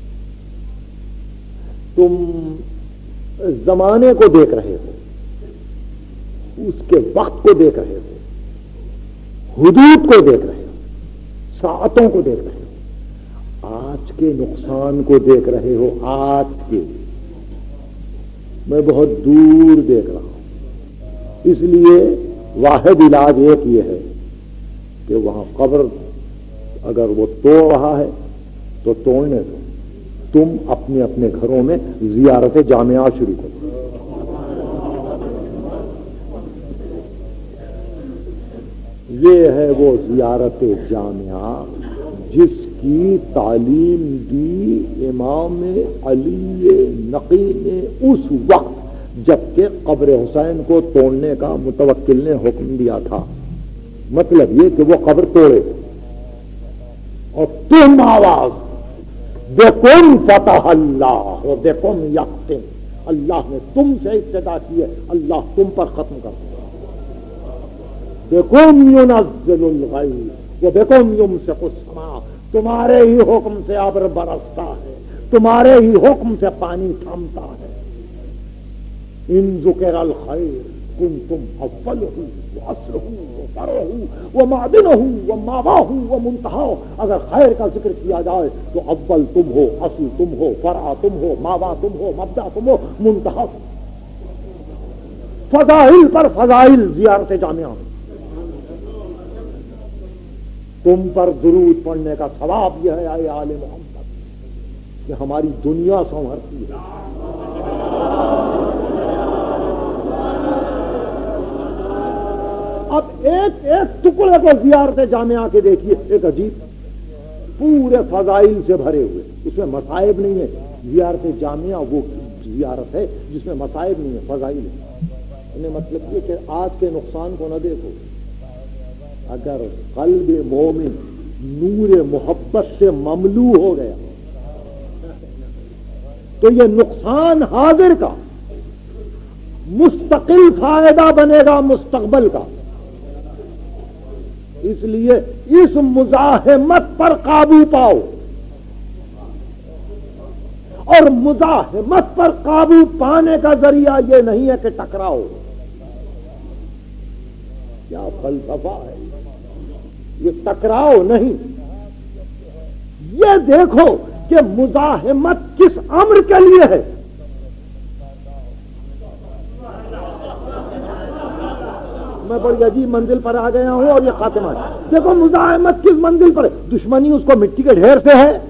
تم زمانے کو دیکھ رہے ہو، اس کے وقت کو دیکھ رہے ہو، حدود کو دیکھ رہے ہو، ساعتوں کو دیکھ رہے ہو، آج کے نقصان کو دیکھ رہے ہو، آج کے۔ میں بہت دور دیکھ رہا ہوں، اس لیے واحد علاج ایک یہ ہے کہ وہاں قبر اگر وہ توڑ رہا ہے تو توڑنے دو، تم اپنے اپنے گھروں میں زیارت جامعہ شروع کرو۔ یہ ہے وہ زیارت جامعہ جس کی تعلیم دی امام علی نقی نے اس وقت جبکہ قبر حسین کو توڑنے کا متوکل نے حکم دیا تھا۔ مطلب یہ کہ وہ قبر توڑے اور تم آواز بِكُمْ فتح اللہ و بِكُمْ یختم، اللہ نے تم سے ابتدا کی ہے، اللہ تم پر ختم کر دیا۔ بِكُمْ يُنَزِّلُ الْغَيْثَ وَبِكُمْ يُمْسِكُ السَّمَاءَ، تمہارے ہی حکم سے ابر برستا ہے، تمہارے ہی حکم سے پانی تھمتا ہے۔ ان ذکر الخیر کنتم اولہ واصلہ وفرعہ ومعدنہ وماواہ ومنتہا، اگر خیر کا ذکر کیا جائے تو اول تم ہو، اصل تم ہو، فرع تم ہو، ماوا تم ہو، مبدا تم ہو، منتہا۔ فضائل پر فضائل زیارت جامعہ، تم پر درود پڑھنے کا ثواب یہ ہے اے آل محمد کہ ہماری دنیا سنورتی ہے۔ اب ایک ایک ٹکڑے کو زیارت جامعہ کے دیکھیے، ایک عجیب پورے فضائل سے بھرے ہوئے، اس میں مصائب نہیں ہے۔ زیارت جامعہ وہ زیارت ہے جس میں مصائب نہیں ہے، فضائل ہے۔ انہیں مطلب یہ کہ آج کے نقصان کو نہ دیکھو، اگر قلب مومن نور محبت سے مملو ہو گیا تو یہ نقصان حاضر کا مستقل فائدہ بنے گا مستقبل کا۔ اس لیے اس مزاحمت پر قابو پاؤ، اور مزاحمت پر قابو پانے کا ذریعہ یہ نہیں ہے کہ ٹکراؤ۔ کیا فلسفہ ہے یہ، ٹکراؤ نہیں۔ یہ دیکھو کہ مزاحمت کس امر کے لیے ہے۔ میں بڑی عجیب منزل پر آ گیا ہوں اور یہ خاتمہ ہے۔ دیکھو مزاحمت کس منزل پر ہے، دشمنی اس کو مٹی کے ڈھیر سے ہے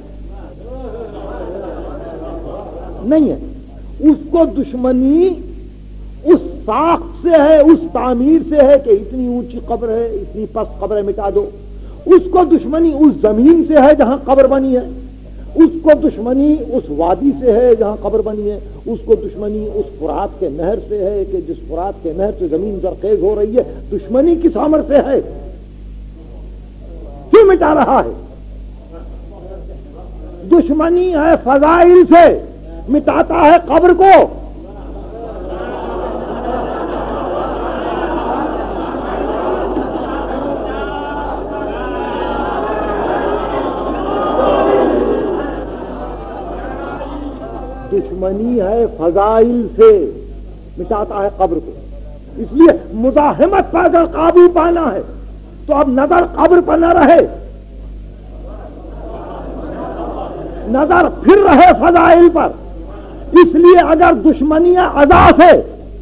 نہیں ہے، اس کو دشمنی اس ساخت سے ہے، اس تعمیر سے ہے کہ اتنی اونچی قبر ہے، اتنی پست قبر ہے، مٹا دو۔ اس کو دشمنی اس زمین سے ہے جہاں قبر بنی ہے، اس کو دشمنی اس وادی سے ہے جہاں قبر بنی ہے، اس کو دشمنی اس فرات کے نہر سے ہے کہ جس فرات کے نہر سے زمین زرخیز ہو رہی ہے۔ دشمنی کس امر سے ہے، کیوں مٹا رہا ہے؟ دشمنی ہے فضائل سے، مٹاتا ہے قبر کو۔ دشمنی ہے فضائل سے، مٹاتا ہے قبر کو۔ اس لیے مزاحمت پر اگر قابو پانا ہے تو اب نظر قبر پر نہ رہے، نظر پھر رہے فضائل پر۔ اس لیے اگر دشمنی ادا سے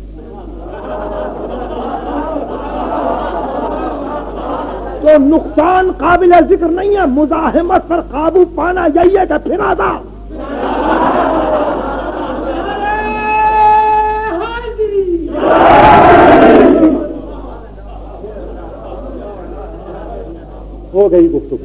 تو نقصان قابل ذکر نہیں ہے، مزاحمت پر قابو پانا یہی ہے کہ پھر ادا۔ ہو گئی گفتگو،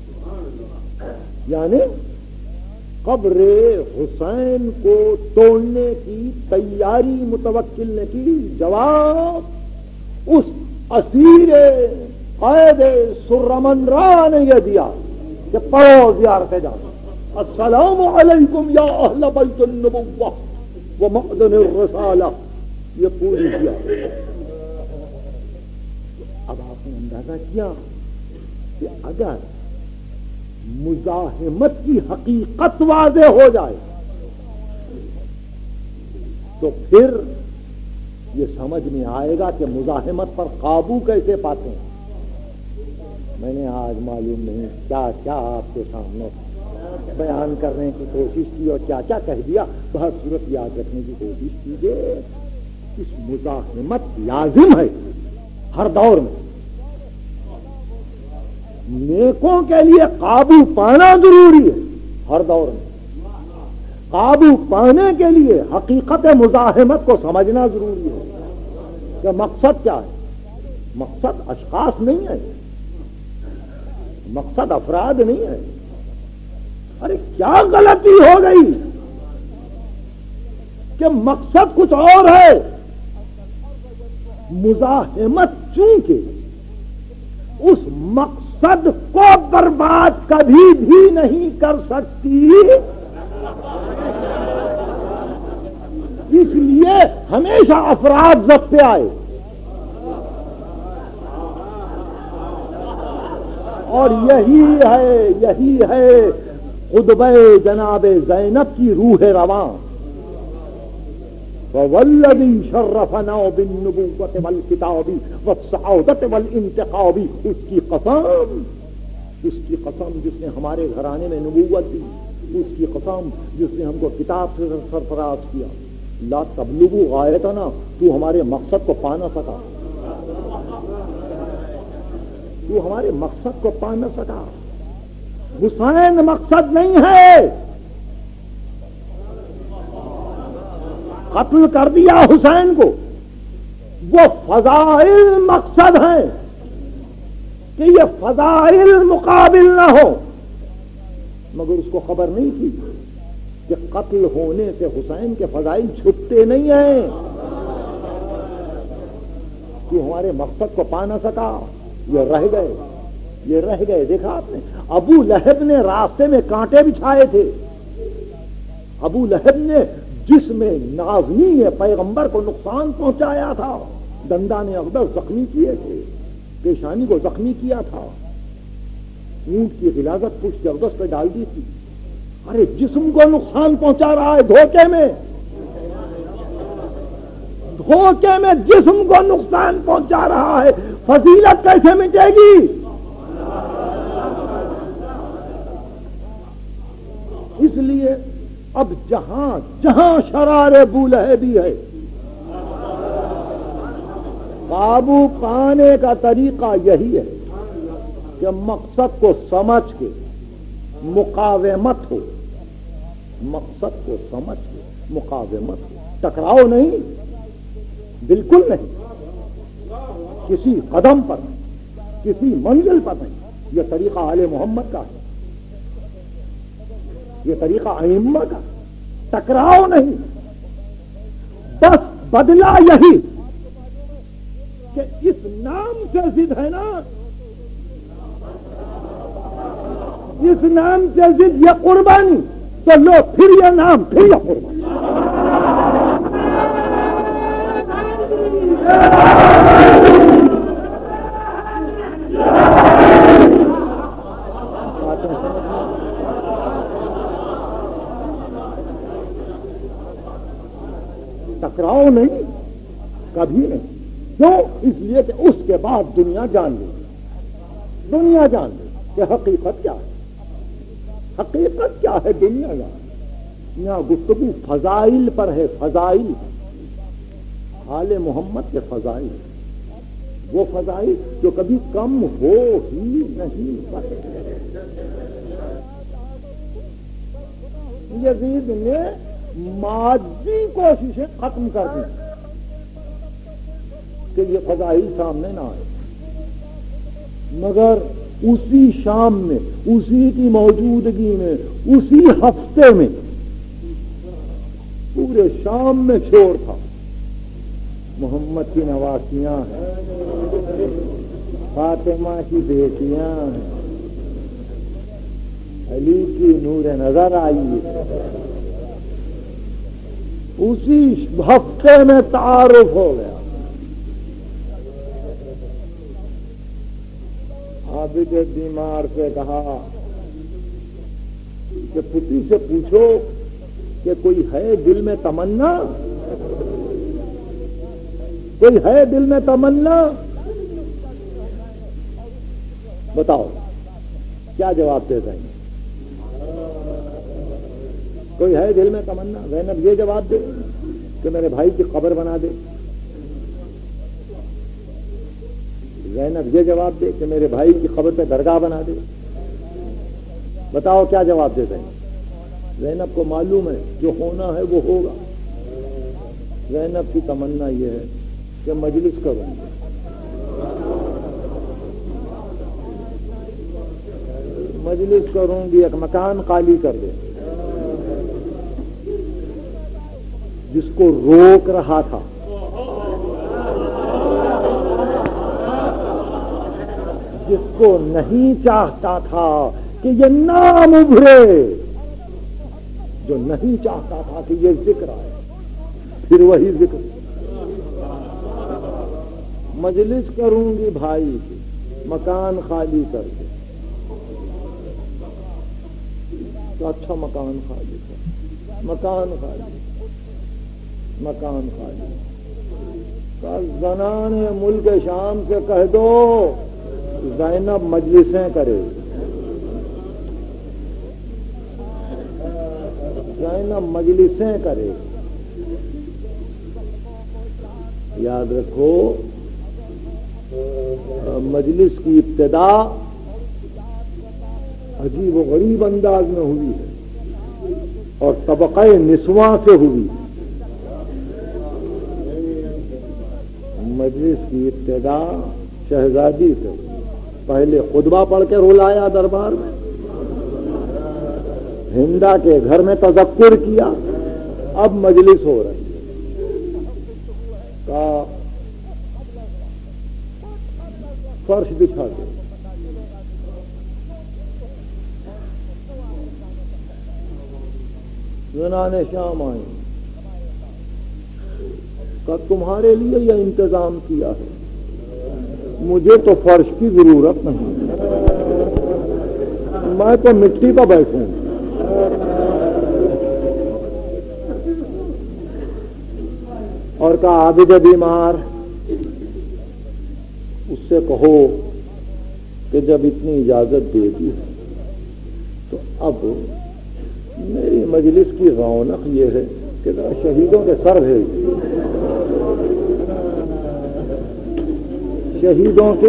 یعنی قبر حسین کو توڑنے کی تیاری متوکل نے کی، جواب اس اسیر قید سرمنرا نے یہ دیا کہ پڑھو زیارت جامعہ، السلام علیکم یا اہل بیت النبوہ و معدن الرسالہ، یہ پوری کیا۔ اب آپ نے اندازہ کیا کہ اگر مزاحمت کی حقیقت واضح ہو جائے تو پھر یہ سمجھ میں آئے گا کہ مزاحمت پر قابو کیسے پاتے ہیں۔ میں نے آج معلوم نہیں کیا کیا آپ کے سامنے بیان کرنے کی کوشش کی اور کیا کیا کہہ دیا، بہت صورت یاد رکھنے کی کوشش کیجیے۔ اس مزاحمت لازم ہے ہر دور میں، نیکوں کے لیے قابو پانا ضروری ہے ہر دور میں، قابو پانے کے لیے حقیقت مزاحمت کو سمجھنا ضروری ہے کہ مقصد کیا ہے۔ مقصد اشخاص نہیں ہے، مقصد افراد نہیں ہے۔ ارے کیا غلطی ہو گئی کہ مقصد کچھ اور ہے، مزاحمت چونکہ اس مقصد کو برباد کبھی بھی نہیں کر سکتی، اس لیے ہمیشہ افراد ضبط پہ آئے۔ اور یہی ہے یہی ہے خطبہ جناب زینب کی روح رواں، وَوَالَّذِي شَرَّفَنَا بِالنُّبُوَّةِ وَالْكِتَابِ وَالسَّعَادَةِ وَالْإِنْتِخَابِ، اس کی قسم اس کی قسم جس نے ہمارے گھرانے میں نبوت دی، اس کی قسم جس نے ہم کو کتاب سے سرفراز کیا، لا تبلغوا غایتنا، تو ہمارے مقصد کو پا نہ سکا، تو ہمارے مقصد کو پا نہ سکا۔ حسین مقصد نہیں ہے، قتل کر دیا حسین کو، وہ فضائل مقصد ہیں کہ یہ فضائل مقابل نہ ہو، مگر اس کو خبر نہیں تھی کہ قتل ہونے سے حسین کے فضائل چھپتے نہیں ہیں، کہ ہمارے مقصد کو پا نہ سکا، یہ رہ گئے یہ رہ گئے دیکھا آپ نے، ابو لہب نے راستے میں کانٹے بچھائے تھے، ابو لہب نے جس میں نازنی پیغمبر کو نقصان پہنچایا تھا، دندان اقدس زخمی کیے تھے، پیشانی کو زخمی کیا تھا، اونٹ کی غلاظت پشت اقدس پہ ڈال دی تھی، ارے جسم کو نقصان پہنچا رہا ہے دھوکے میں، دھوکے میں جسم کو نقصان پہنچا رہا ہے، فضیلت کیسے مٹے گی؟ اس لیے اب جہاں جہاں شرار ابو لہبی ہے، قابو پانے کا طریقہ یہی ہے کہ مقصد کو سمجھ کے مقاومت ہو، مقصد کو سمجھ کے مقاومت ہو، ٹکراؤ نہیں، بالکل نہیں، کسی قدم پر کسی منزل پر نہیں، یہ طریقہ آل محمد کا ہے، یہ طریقہ ائمہ کا، ٹکراؤ نہیں، بس بدلا یہی کہ اس نام سے ضد ہے نا، اس نام سے ضد یہ قربانی، تو لو پھر یہ نام پھر یہ قربانی، ٹکراؤ نہیں، کبھی نہیں، کیوں؟ اس لیے کہ اس کے بعد دنیا جان لے دنیا جان لے کہ حقیقت کیا ہے، حقیقت کیا ہے دنیا جان۔ یہاں گفتگو فضائل پر ہے، فضائل آل محمد کے فضائل، وہ فضائل جو کبھی کم ہو ہی نہیں سکتے۔ یزید نے مادی کوششیں ختم کر دی کہ یہ فضائل سامنے نہ آئے، مگر اسی شام میں، اسی کی موجودگی میں، اسی ہفتے میں پورے شام میں شور تھا، محمد کی نواسیاں ہیں، فاطمہ کی بیٹیاں ہیں، علی کی نور نظر آئی ہے، اسی ہفتے میں تعارف ہو گیا۔ عابد بیمار سے کہا کہ پھوپھی سے پوچھو کہ کوئی ہے دل میں تمنا، کوئی ہے دل میں تمنا، بتاؤ کیا جواب دے دیں گے؟ کوئی ہے دل میں تمنا؟ زینب یہ جواب دے کہ میرے بھائی کی قبر بنا دے، زینب یہ جواب دے کہ میرے بھائی کی قبر پہ درگاہ بنا دے، بتاؤ کیا جواب دے دیں گے؟ زینب کو معلوم ہے جو ہونا ہے وہ ہوگا. زینب کی تمنا یہ ہے کہ مجلس کروں گی، مجلس کروں گی، ایک مکان خالی کر دے جس کو روک رہا تھا، جس کو نہیں چاہتا تھا کہ یہ نام ابھرے، جو نہیں چاہتا تھا کہ یہ ذکر آئے، پھر وہی ذکر. مجلس کروں گی بھائی کی، مکان خالی کر دے. تو اچھا مکان خالی کر، مکان خالی، مکان خالی. زنان ملک شام سے کہہ دو زینب مجلسیں کرے، زینب مجلسیں کرے. یاد رکھو مجلس کی ابتدا عجیب و غریب انداز میں ہوئی ہے اور طبقہ نسواں سے ہوئی. مجلس کی ابتدا شہزادی سے ہوئی. پہلے خطبہ پڑھ کے رلایا دربار میں، ہندا کے گھر میں تذکر کیا، اب مجلس ہو رہی ہے. کا فرش بچھا دو، زنان شام آئیں کا تمہارے لیے یہ انتظام کیا ہے، مجھے تو فرش کی ضرورت نہیں، میں تو مٹی پہ بیٹھوں. اور کا عابد بیمار اس سے کہو کہ جب اتنی اجازت دے دی ہے تو اب میری مجلس کی رونق یہ ہے کہ ذرا شہیدوں کے سر بھیج دیں، شہیدوں کے.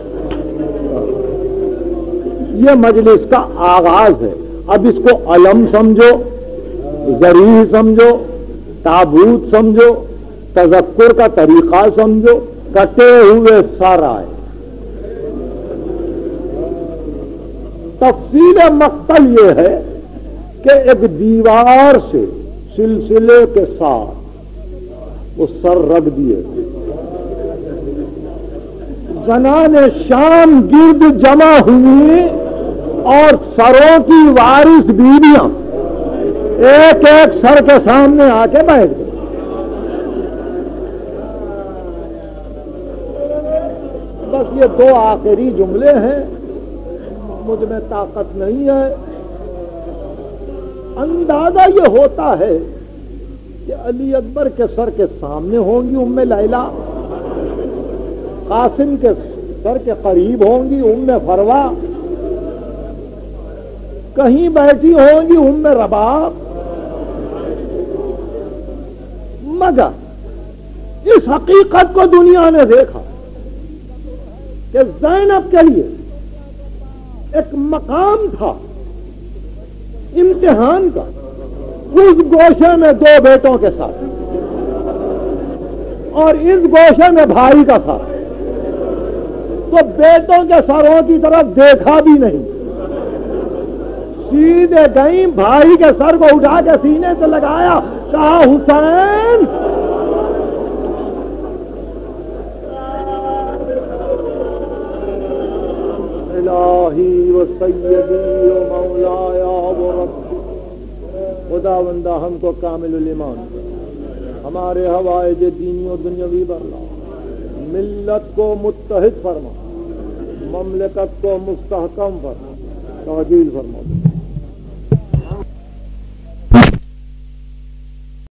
یہ مجلس کا آغاز ہے. اب اس کو علم سمجھو، ذریع سمجھو، تابوت سمجھو، تذکر کا طریقہ سمجھو، کٹے ہوئے سر آئے. تفصیل مقتل یہ ہے کہ ایک دیوار سے سلسلے کے ساتھ وہ سر رکھ دیے. زنان شام گرد جمع ہوئی اور سروں کی وارث بیویاں ایک ایک سر کے سامنے آ کے بیٹھ گئے. بس یہ دو آخری جملے ہیں، مجھ میں طاقت نہیں ہے. اندازہ یہ ہوتا ہے کہ علی اکبر کے سر کے سامنے ہوں گی ام لیلا، قاسم کے سر کے قریب ہوں گی ام فروا، کہیں بیٹھی ہوں گی ام رباب. مگر اس حقیقت کو دنیا نے دیکھا کہ زینب کے لیے ایک مقام تھا امتحان کا، اس گوشے میں دو بیٹوں کے ساتھ اور اس گوشے میں بھائی کا ساتھ. تو بیٹوں کے سروں کی طرف دیکھا بھی نہیں، سیدھے گئیں بھائی کے سر کو اٹھا کے سینے سے لگایا، کہا حسین. الہی و سیدی و مولایا و ربی، خدا بندہ ہم کو کامل الایمان، ہمارے حوائج دینی و دنیاوی برلا، ملت کو متحد فرما، مملکت کو مستحکم فرما، تعجیل فرما.